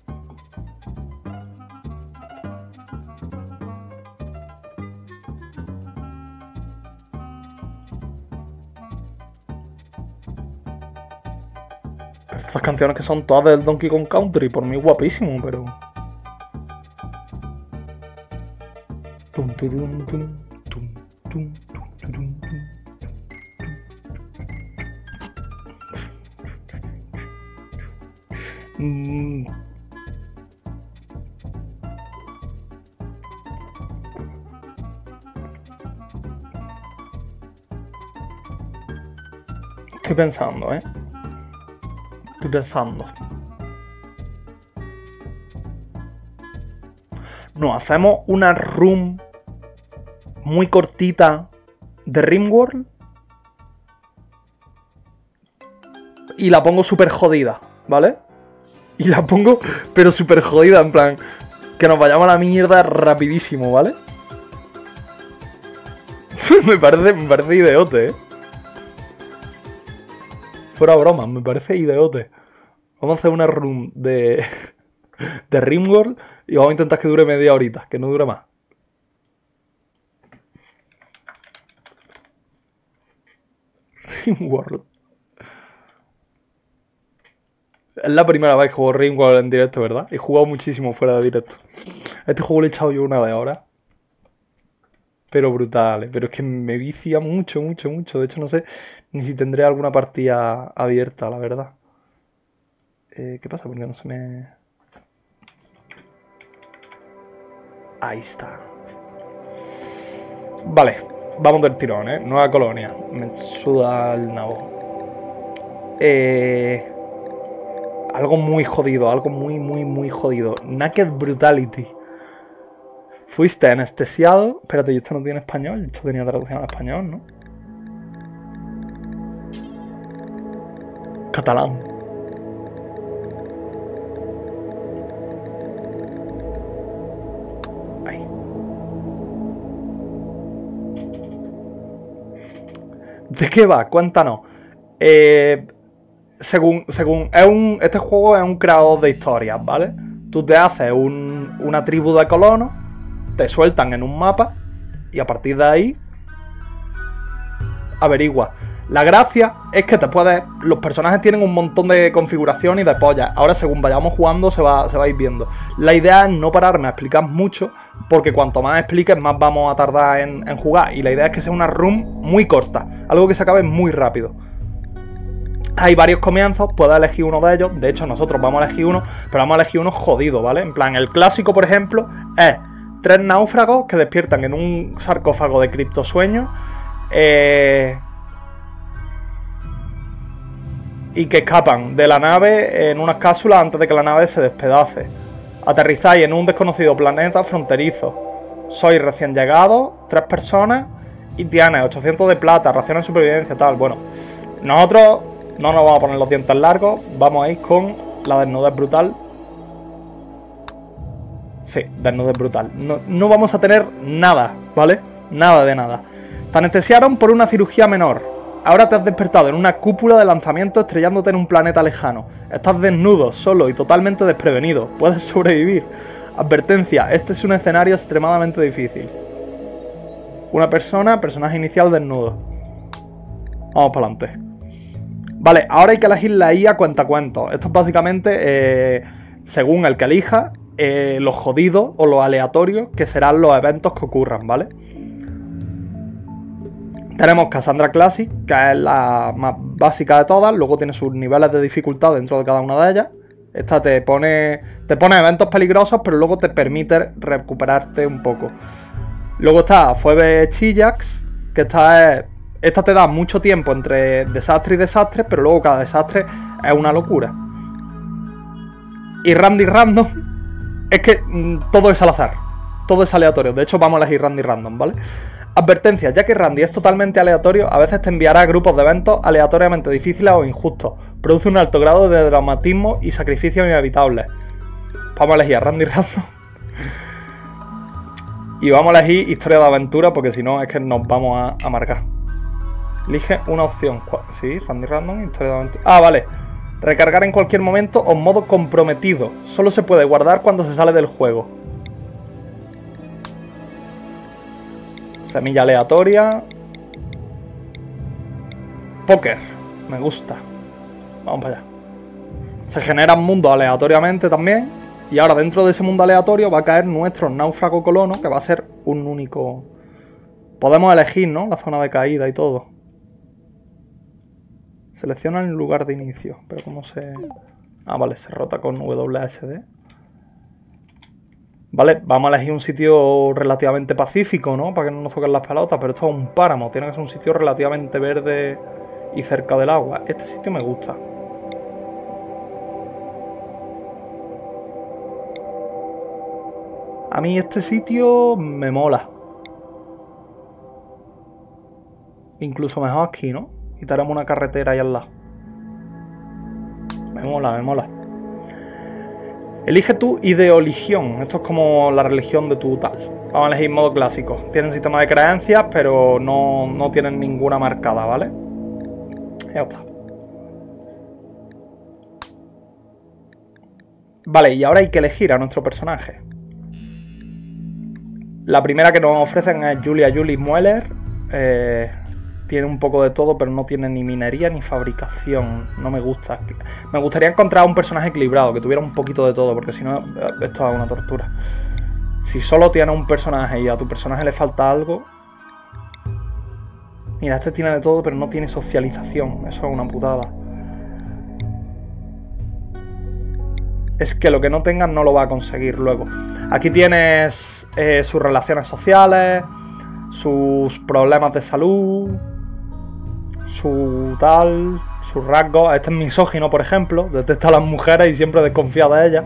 Estas canciones que son todas del Donkey Kong Country, por mí guapísimo, pero... Estoy pensando, Estoy pensando. Nos hacemos una room muy cortita de Rimworld y la pongo súper jodida, ¿vale? Y la pongo, pero súper jodida, en plan, que nos vayamos a la mierda rapidísimo, ¿vale? me parece ideote, Fuera broma, me parece ideote. Vamos a hacer una room de Rimworld y vamos a intentar que dure media horita, que no dure más. Rimworld. Es la primera vez que juego Rimworld en directo, ¿verdad? He jugado muchísimo fuera de directo. A este juego le he echado yo una de ahora. Pero brutal, pero es que me vicia mucho. De hecho, no sé ni si tendré alguna partida abierta, la verdad. ¿Qué pasa? Porque no se me... Ahí está. Vale, vamos del tirón, Nueva colonia. Me suda el nabo. Algo muy jodido, algo muy jodido. Naked Brutality. Fuiste anestesiado. Espérate, esto no tiene español. Esto tenía traducción al español, ¿no? Catalán. Ahí. ¿De qué va? Cuéntanos. Según este juego es un creador de historias, ¿vale? Tú te haces una tribu de colonos, te sueltan en un mapa y a partir de ahí averigua. La gracia es que los personajes tienen un montón de configuración y de pollas. Ahora según vayamos jugando se va a ir viendo. La idea es no pararme a explicar mucho, porque cuanto más expliques más vamos a tardar en jugar. Y la idea es que sea una room muy corta, algo que se acabe muy rápido. Hay varios comienzos, puedes elegir uno de ellos. De hecho nosotros vamos a elegir uno, pero vamos a elegir uno jodido, ¿vale? En plan, el clásico, por ejemplo, es 3 náufragos que despiertan en un sarcófago de criptosueños y que escapan de la nave en unas cápsulas antes de que la nave se despedace. Aterrizáis en un desconocido planeta fronterizo. Sois recién llegados, 3 personas y tienes 800 de plata, raciones de supervivencia, tal. Bueno, nosotros no nos vamos a poner los dientes largos, vamos a ir con la desnudez brutal. Sí, desnudez brutal. No vamos a tener nada, ¿vale? Nada de nada. Te anestesiaron por una cirugía menor. Ahora te has despertado en una cúpula de lanzamiento estrellándote en un planeta lejano. Estás desnudo, solo y totalmente desprevenido. Puedes sobrevivir. Advertencia, este es un escenario extremadamente difícil. Personaje inicial desnudo. Vamos para adelante. Vale, ahora hay que elegir la IA cuentacuentos. Esto es básicamente, según el que elija, los jodidos o los aleatorios que serán los eventos que ocurran, ¿vale? Tenemos Cassandra Classic, que es la más básica de todas. Luego tiene sus niveles de dificultad dentro de cada una de ellas. Esta te pone eventos peligrosos, pero luego te permite recuperarte un poco. Luego está Phoebe Chillax, que esta te da mucho tiempo entre desastre y desastre, pero luego cada desastre es una locura. Y Randy Random, es que todo es al azar, todo es aleatorio. De hecho vamos a elegir Randy Random, ¿vale? Advertencia, ya que Randy es totalmente aleatorio, a veces te enviará grupos de eventos aleatoriamente difíciles o injustos. Produce un alto grado de dramatismo y sacrificios inevitables. Vamos a elegir a Randy Random. Y vamos a elegir historia de aventura porque si no es que nos vamos a amargar. Elige una opción. Sí, random, historia de aventura. Ah, vale. Recargar en cualquier momento o modo comprometido. Solo se puede guardar cuando se sale del juego. Semilla aleatoria. Póker. Me gusta. Vamos para allá. Se generan mundos aleatoriamente también. Y ahora dentro de ese mundo aleatorio va a caer nuestro náufrago colono, que va a ser un único... Podemos elegir, ¿no? La zona de caída y todo. Selecciona el lugar de inicio. Pero ¿cómo se...? Ah, vale, se rota con WSD. Vale, vamos a elegir un sitio relativamente pacífico, ¿no? Para que no nos toquen las pelotas. Pero esto es un páramo. Tiene que ser un sitio relativamente verde y cerca del agua. Este sitio me gusta. A mí este sitio me mola. Incluso mejor aquí, ¿no? Y tenemos una carretera ahí al lado. Me mola, me mola. Elige tu ideoligión. Esto es como la religión de tu tal. Vamos a elegir modo clásico. Tienen sistema de creencias, pero no tienen ninguna marcada, ¿vale? Ya está. Vale, y ahora hay que elegir a nuestro personaje. La primera que nos ofrecen es Julia Mueller. Tiene un poco de todo, pero no tiene ni minería ni fabricación. No me gusta. Me gustaría encontrar un personaje equilibrado, que tuviera un poquito de todo, porque si no, esto es una tortura. Si solo tienes un personaje y a tu personaje le falta algo... Mira, este tiene de todo, pero no tiene socialización. Eso es una putada. Es que lo que no tengas no lo va a conseguir luego. Aquí tienes sus relaciones sociales, sus problemas de salud, su tal, sus rasgos. Este es misógino, por ejemplo. Detesta a las mujeres y siempre desconfía de ellas.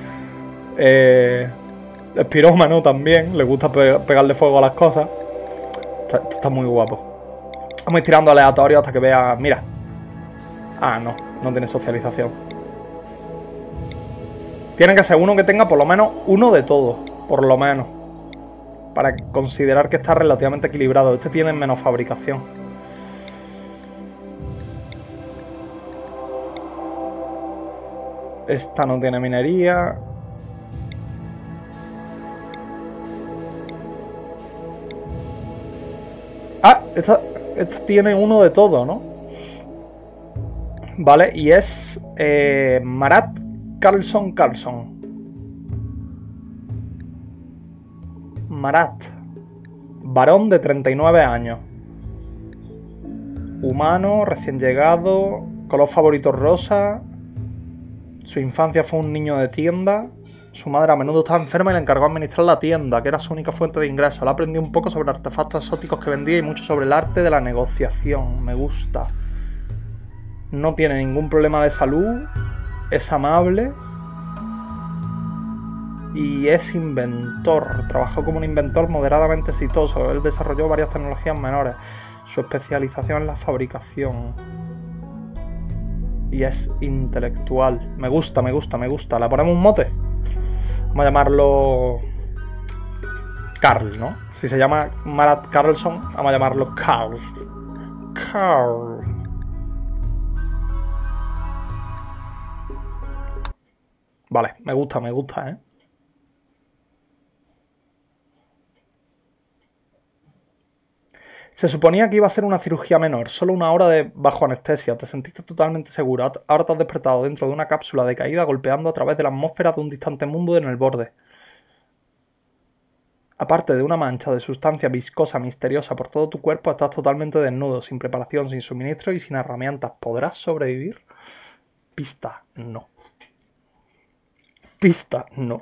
Es pirómano también. Le gusta pegarle fuego a las cosas. Está muy guapo. Vamos a ir tirando aleatorio hasta que vea... Mira. Ah, no tiene socialización. Tiene que ser uno que tenga por lo menos uno de todo. Por lo menos. Para considerar que está relativamente equilibrado. Este tiene menos fabricación. Esta no tiene minería. Ah, esta tiene uno de todo, ¿no? Vale, y es Marat Carlson. Marat. Varón de 39 años. Humano, recién llegado. Color favorito rosa. Su infancia fue un niño de tienda. Su madre a menudo estaba enferma y le encargó administrar la tienda, que era su única fuente de ingresos. Él aprendió un poco sobre artefactos exóticos que vendía y mucho sobre el arte de la negociación. Me gusta. No tiene ningún problema de salud. Es amable. Y es inventor. Trabajó como un inventor moderadamente exitoso. Él desarrolló varias tecnologías menores. Su especialización es la fabricación. Y es intelectual. Me gusta. ¿Le ponemos un mote? Vamos a llamarlo... Carl, ¿no? Si se llama Marat Carlson, vamos a llamarlo Carl. Vale, me gusta, ¿eh? Se suponía que iba a ser una cirugía menor, solo una hora bajo anestesia. Te sentiste totalmente seguro. Ahora te has despertado dentro de una cápsula de caída golpeando a través de la atmósfera de un distante mundo en el borde. Aparte de una mancha de sustancia viscosa misteriosa por todo tu cuerpo, estás totalmente desnudo, sin preparación, sin suministro y sin herramientas. ¿Podrás sobrevivir? Pista, no. Pista, no.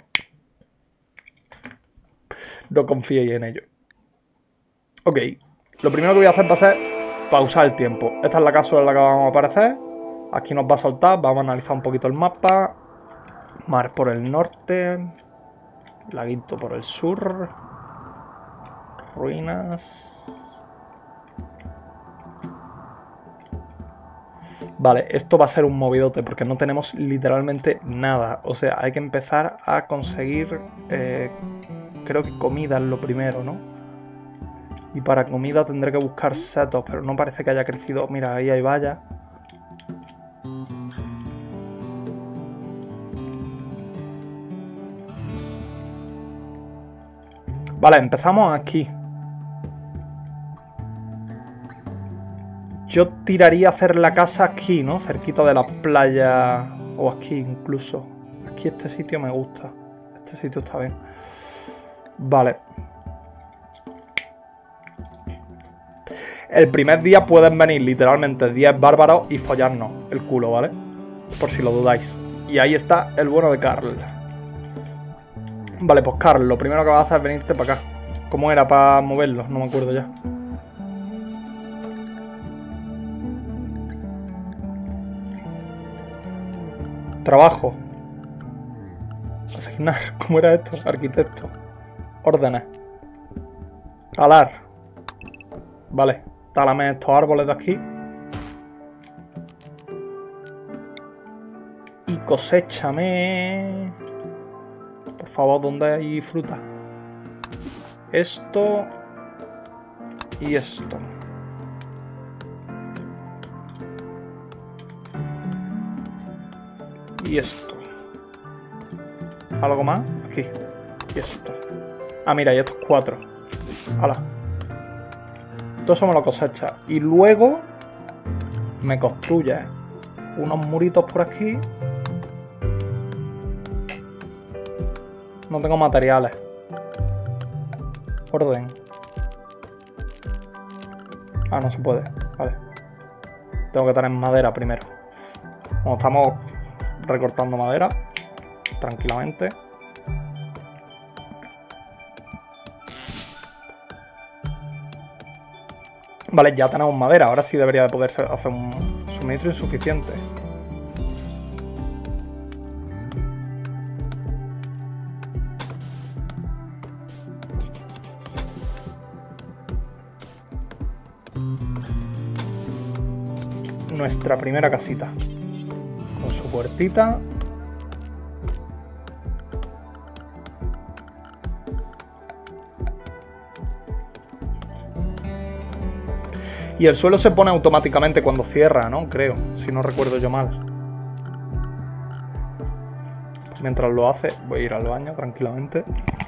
No confiéis en ello. Ok. Lo primero que voy a hacer va a ser pausar el tiempo. Esta es la cápsula en la que vamos a aparecer. Aquí nos va a soltar. Vamos a analizar un poquito el mapa. Mar por el norte. Laguito por el sur. Ruinas. Vale, esto va a ser un movidote porque no tenemos literalmente nada. O sea, hay que empezar a conseguir creo que comida es lo primero, ¿no? Y para comida tendré que buscar setos, pero no parece que haya crecido. Mira, ahí hay vallas. Vale, empezamos aquí. Yo tiraría a hacer la casa aquí, ¿no? Cerquita de la playa. O aquí incluso. Aquí este sitio me gusta. Este sitio está bien. Vale. El primer día pueden venir literalmente 10 bárbaros y follarnos el culo, ¿vale? Por si lo dudáis. Y ahí está el bueno de Carl. Vale, pues Carl, lo primero que vas a hacer es venirte para acá. ¿Cómo era para moverlos? No me acuerdo ya. Trabajo. Asignar. ¿Cómo era esto? Arquitecto. Órdenes. Talar. Vale. Tálame estos árboles de aquí. Y coséchame. Por favor, ¿dónde hay fruta? Esto. Y esto. Y esto. ¿Algo más? Aquí. Y esto. Ah, mira, y estos 4. ¡Hala! Todo eso me lo cosecha. Y luego me construye unos muritos por aquí. No tengo materiales. Orden. Ah, no se puede. Vale. Tengo que tener madera primero. Como estamos recortando madera tranquilamente. Vale, ya tenemos madera. Ahora sí debería de poderse hacer un suministro insuficiente. Nuestra primera casita. Con su puertita. Y el suelo se pone automáticamente cuando cierra, ¿no? Creo, si no recuerdo yo mal. Mientras lo hace, voy a ir al baño tranquilamente.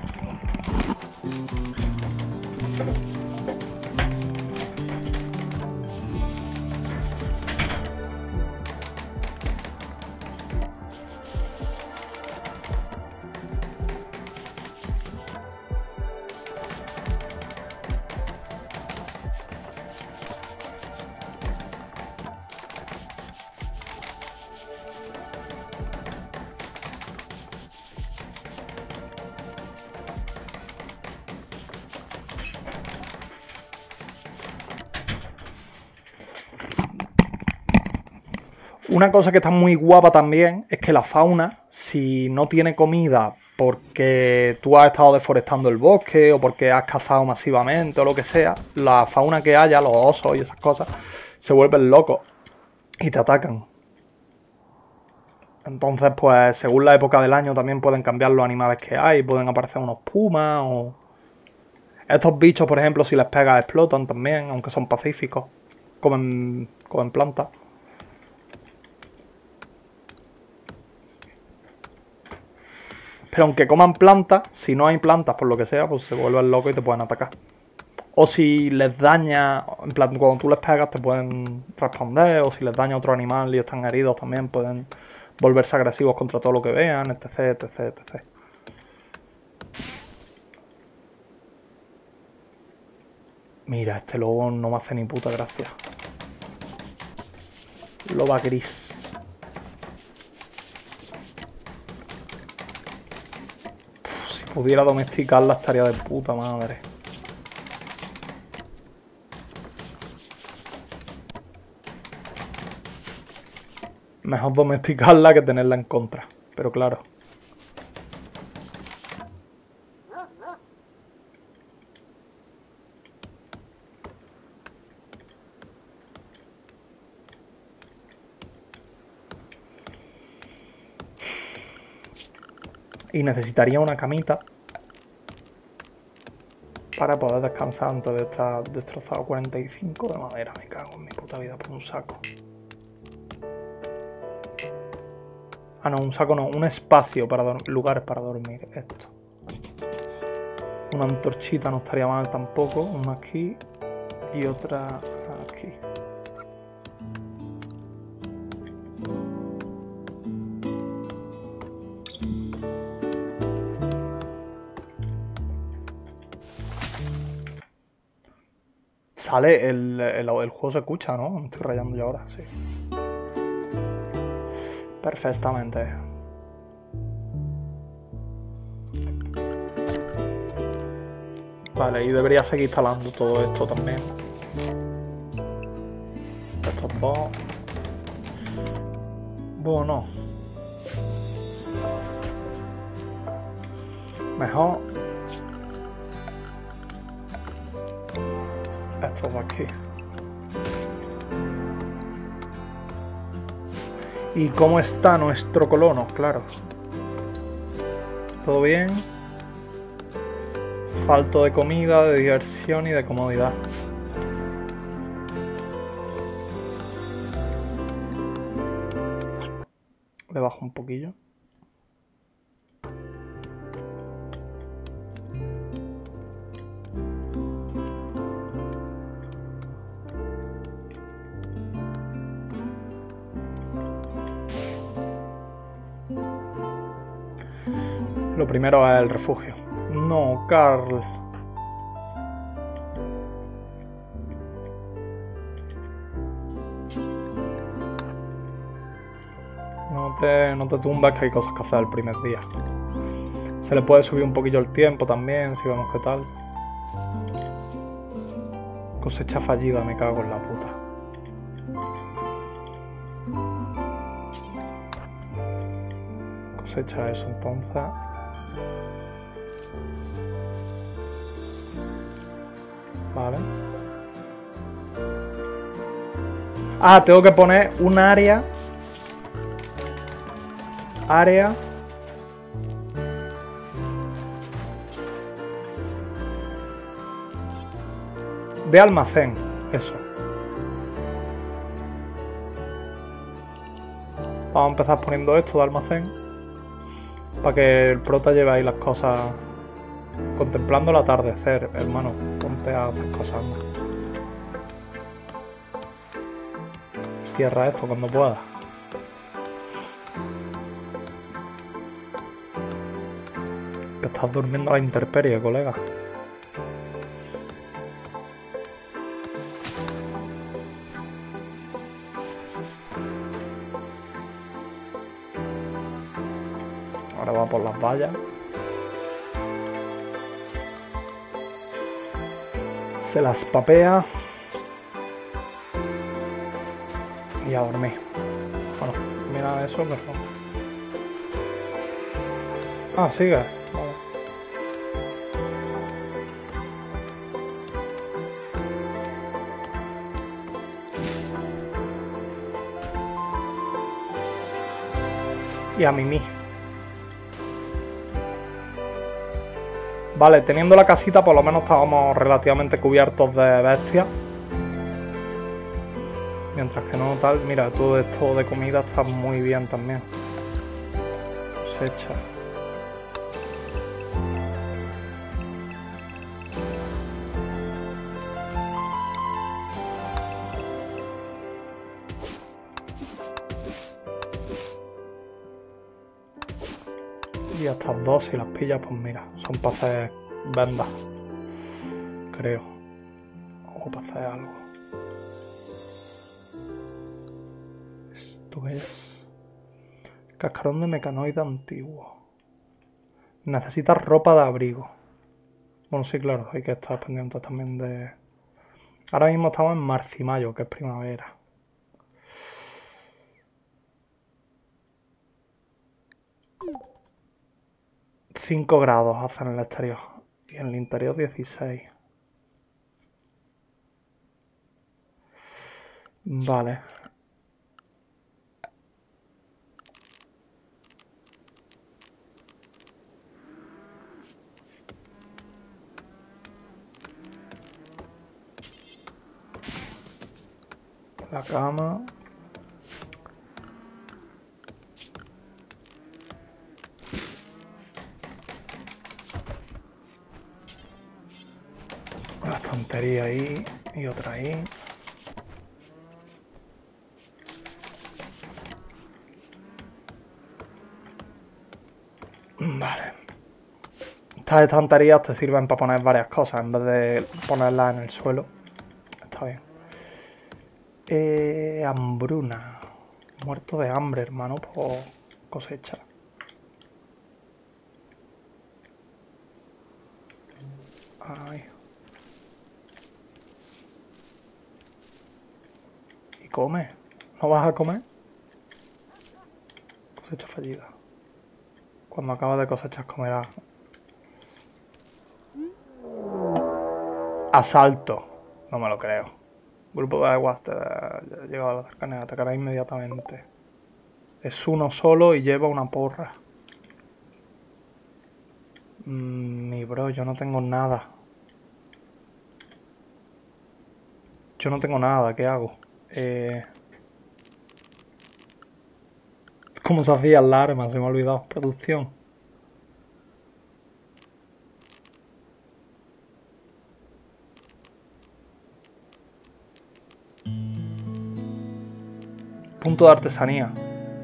Una cosa que está muy guapa también es que la fauna, si no tiene comida porque tú has estado deforestando el bosque o porque has cazado masivamente o lo que sea, la fauna que haya, los osos y esas cosas, se vuelven locos y te atacan. Entonces, pues, según la época del año también pueden cambiar los animales que hay, pueden aparecer unos pumas o... Estos bichos, por ejemplo, si les pegas explotan también, aunque son pacíficos, comen plantas. Pero aunque coman plantas, si no hay plantas por lo que sea, pues se vuelven locos y te pueden atacar. O si les daña, en plan, cuando tú les pegas te pueden responder, o si les daña a otro animal y están heridos también pueden volverse agresivos contra todo lo que vean, etc, etc, etc. Mira, este lobo no me hace ni puta gracia. Loba gris. Si pudiera domesticarla estaría de puta madre. Mejor domesticarla que tenerla en contra. Pero claro. Y necesitaría una camita. para poder descansar antes de estar destrozado. 45 de madera, me cago en mi puta vida por un saco. Ah, no, un saco no, un espacio para dormir, lugar para dormir, esto. Una antorchita no estaría mal tampoco, una aquí y otra aquí. Sale, el juego se escucha, ¿no? Me estoy rayando yo ahora, sí. Perfectamente. Vale, y debería seguir instalando todo esto también. Estos dos. Bueno. Mejor. Estos de aquí. ¿Y cómo está nuestro colono? Claro. ¿Todo bien? Falto de comida, de diversión y de comodidad. Le bajo un poquillo. Lo primero es el refugio. No, Carl. No te tumbas, que hay cosas que hacer el primer día. Se le puede subir un poquillo el tiempo también, si vemos qué tal. Cosecha fallida, me cago en la puta. Cosecha eso entonces. Vale. Ah, tengo que poner un área. De almacén, eso. Vamos a empezar poniendo esto de almacén para que el prota lleve ahí las cosas. Contemplando el atardecer, hermano. Ponte a hacer cosas más. Cierra esto cuando puedas. Que estás durmiendo a la intemperie, colega. Ahora va por las vallas. Se las papea. Y a dormir. Bueno, mira eso, pero... Ah, sigue. Vale. Y a Mimi. Vale, teniendo la casita por lo menos estábamos relativamente cubiertos de bestias. Mientras que no tal, mira, todo esto de comida está muy bien también. Cosecha. Y estas dos, si las pillas, pues mira, son para hacer vendas. Creo. O para hacer algo. ¿Esto qué es? Cascarón de mecanoide antiguo. Necesitas ropa de abrigo. Bueno, sí, claro, hay que estar pendientes también de... Ahora mismo estamos en marzo y mayo, que es primavera. ...5 grados hacen en el exterior. Y en el interior 16. Vale. La cama. Una estantería ahí y otra ahí. Vale. Estas estanterías te sirven para poner varias cosas en vez de ponerlas en el suelo. Está bien. Hambruna. Muerto de hambre, hermano, por cosecha. Ay. ¿Y come? ¿No vas a comer? Cosecha fallida. Cuando acabas de cosechar comerás. Asalto. No me lo creo. Grupo de Waster ha llegado a las carnes. Atacará inmediatamente. Es uno solo y lleva una porra. Mi bro, yo no tengo nada. Yo no tengo nada. ¿Qué hago? ¿Cómo se hacía el arma? Se me ha olvidado. Producción. Punto de artesanía.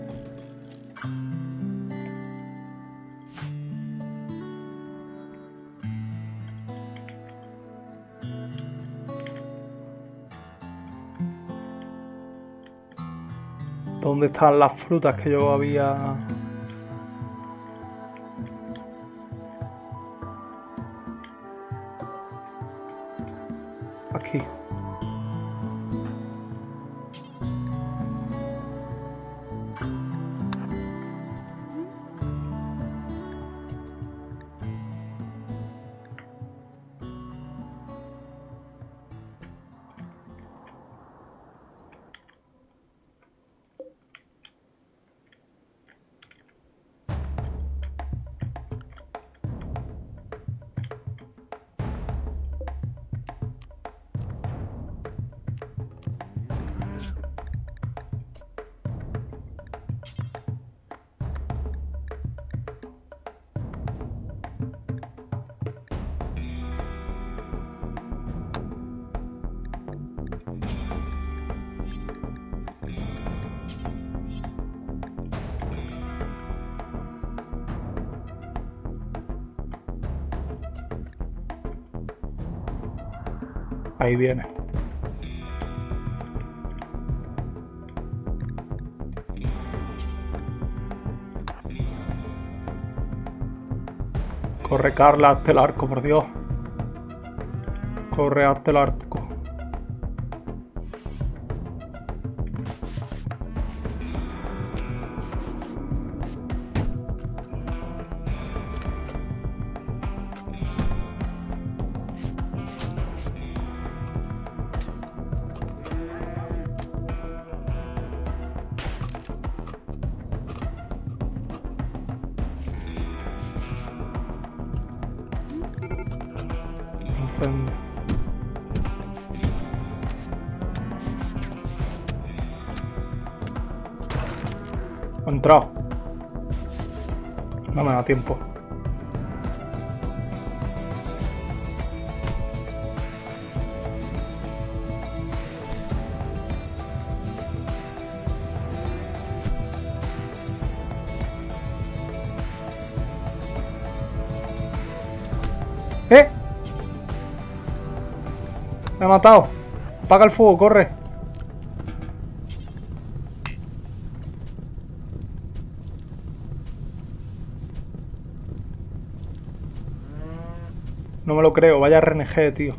¿Dónde están las frutas que yo había...? Aquí. Ahí viene. Corre, Carla, hazte el arco, por Dios. Corre, hazte el arco. Incendio. He entrado. No me da tiempo. Me ha matado. Apaga el fuego, corre. No me lo creo, vaya RNG, tío.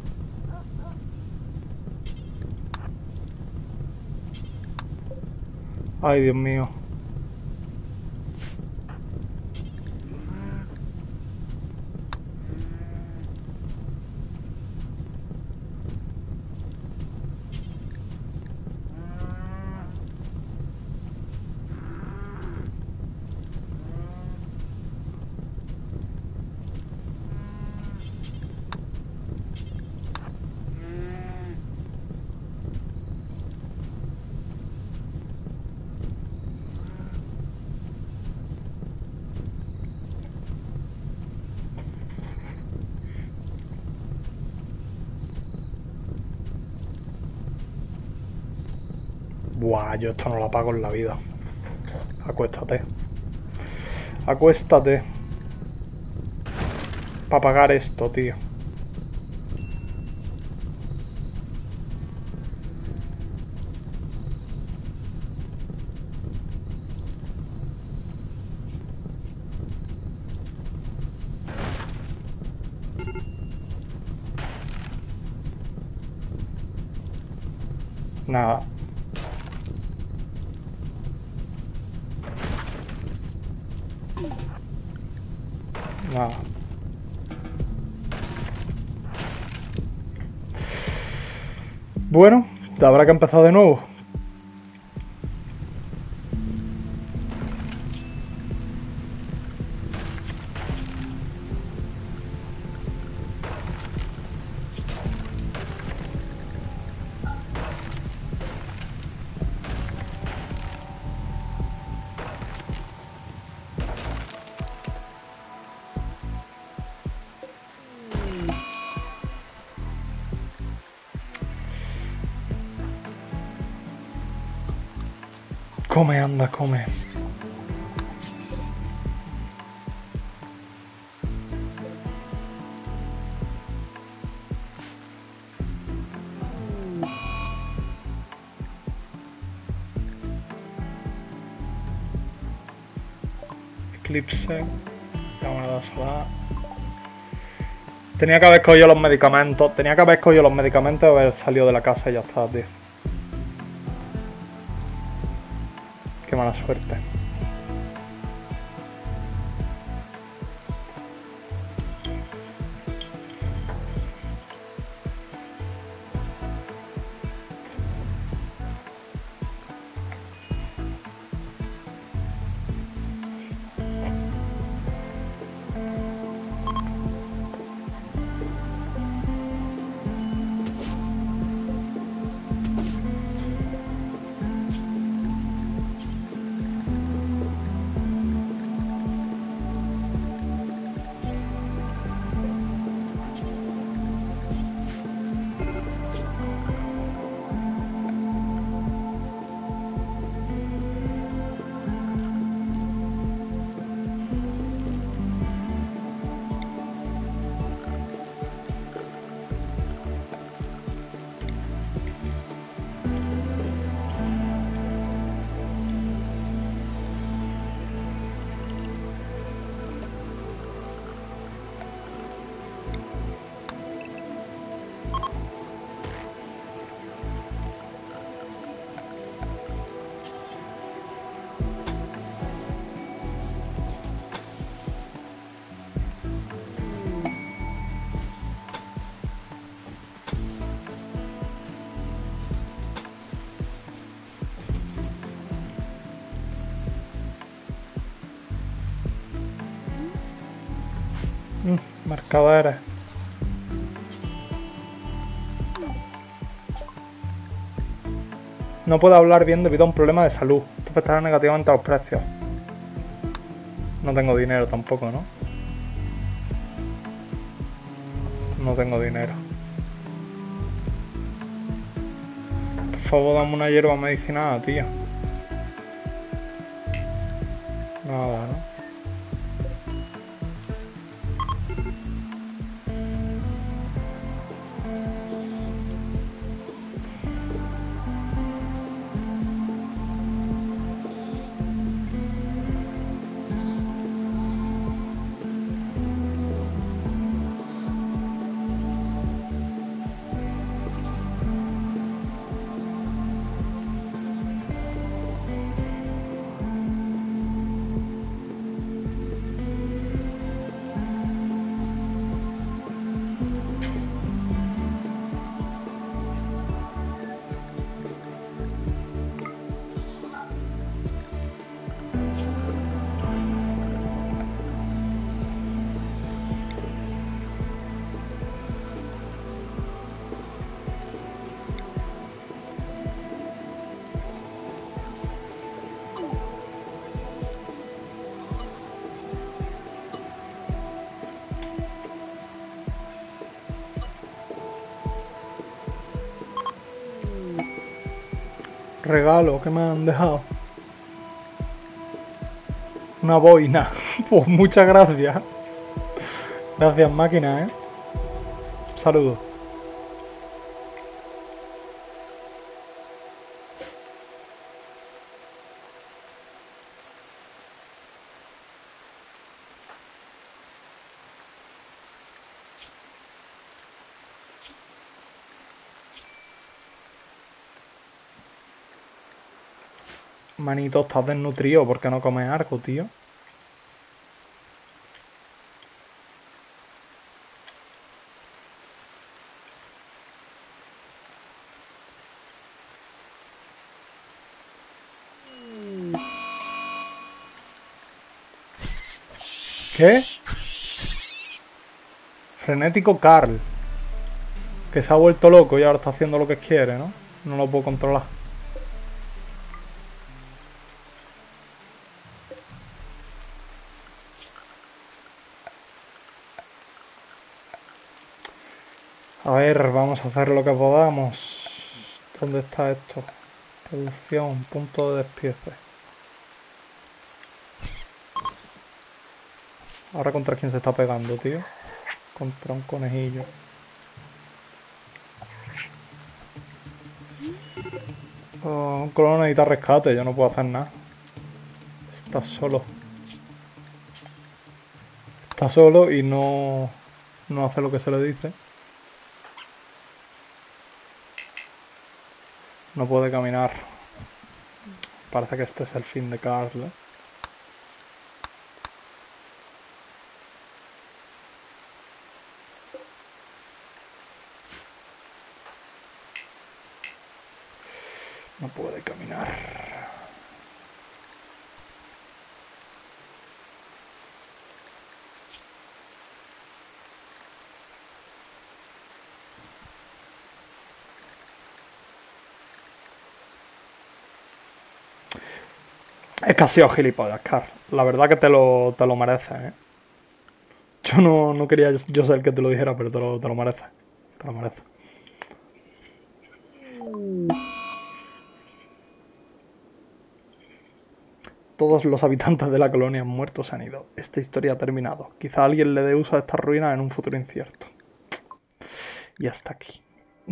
Ay, Dios mío. Buah, yo esto no lo apago en la vida. Acuéstate. Acuéstate. Para pagar esto, tío. Nada. Nada. Bueno, habrá que empezar de nuevo. Come, anda, come. Eclipse. Cámara solar. Tenía que haber cogido los medicamentos. Tenía que haber cogido los medicamentos y haber salido de la casa y ya está, tío. Qué mala suerte. Mercaderes. No puedo hablar bien debido a un problema de salud. Esto afectará negativamente a los precios. No tengo dinero tampoco, ¿no? No tengo dinero. Por favor, dame una hierba medicinal, tío. Nada, ¿no? Regalo, ¿qué me han dejado? Una boina. Pues muchas gracias. Gracias, máquina, ¿eh? Saludos. Manito, estás desnutrido, ¿por qué no comes algo, tío? ¿Qué? Frenético Carl. Que se ha vuelto loco y ahora está haciendo lo que quiere, ¿no? No lo puedo controlar. A ver, vamos a hacer lo que podamos. ¿Dónde está esto? Producción, punto de despiece. Ahora contra quién se está pegando, tío. Contra un conejillo. Oh, un colono necesita rescate, yo no puedo hacer nada. Está solo. Está solo y no hace lo que se le dice. No puede caminar. Parece que este es el fin de Carl, ¿eh? No puede caminar. Es que ha sido gilipollas, Carl. La verdad que te lo mereces, ¿eh? Yo no quería yo ser el que te lo dijera, pero te lo mereces. Te lo mereces. Todos los habitantes de la colonia muertos se han ido. Esta historia ha terminado. Quizá alguien le dé uso a estas ruinas en un futuro incierto. Y hasta aquí.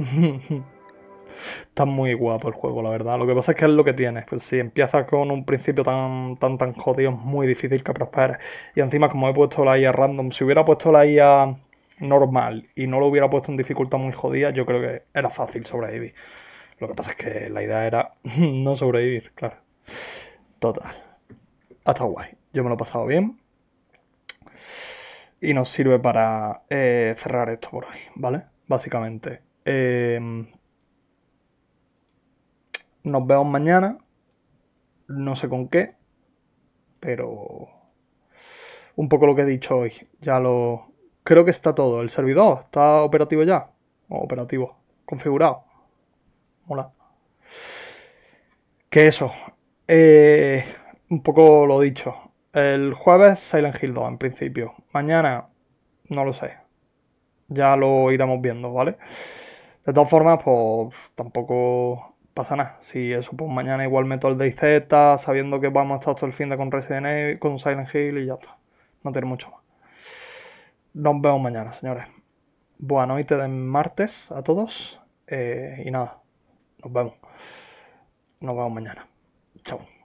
Está muy guapo el juego, la verdad. Lo que pasa es que es lo que tienes. Pues si empiezas con un principio tan jodido, es muy difícil que prosperes. Y encima, como he puesto la IA random, si hubiera puesto la IA normal y no lo hubiera puesto en dificultad muy jodida, yo creo que era fácil sobrevivir. Lo que pasa es que la idea era no sobrevivir, claro. Total. Ha estado guay. Yo me lo he pasado bien. Y nos sirve para cerrar esto por hoy, ¿vale? Básicamente. Nos vemos mañana. No sé con qué. Pero un poco lo que he dicho hoy. Ya lo... Creo que está todo. El servidor está operativo ya. O operativo. Configurado. Mola. Que eso. Un poco lo dicho. El jueves Silent Hill 2 en principio. Mañana no lo sé. Ya lo iremos viendo, ¿vale? De todas formas, pues tampoco pasa nada. Si eso, pues mañana igual meto el DayZ, sabiendo que vamos a estar todo el fin de con Resident Evil, con Silent Hill y ya está. No tiene mucho más. Nos vemos mañana, señores. Buena noche de martes a todos. Y nada, nos vemos. Nos vemos mañana. Chao.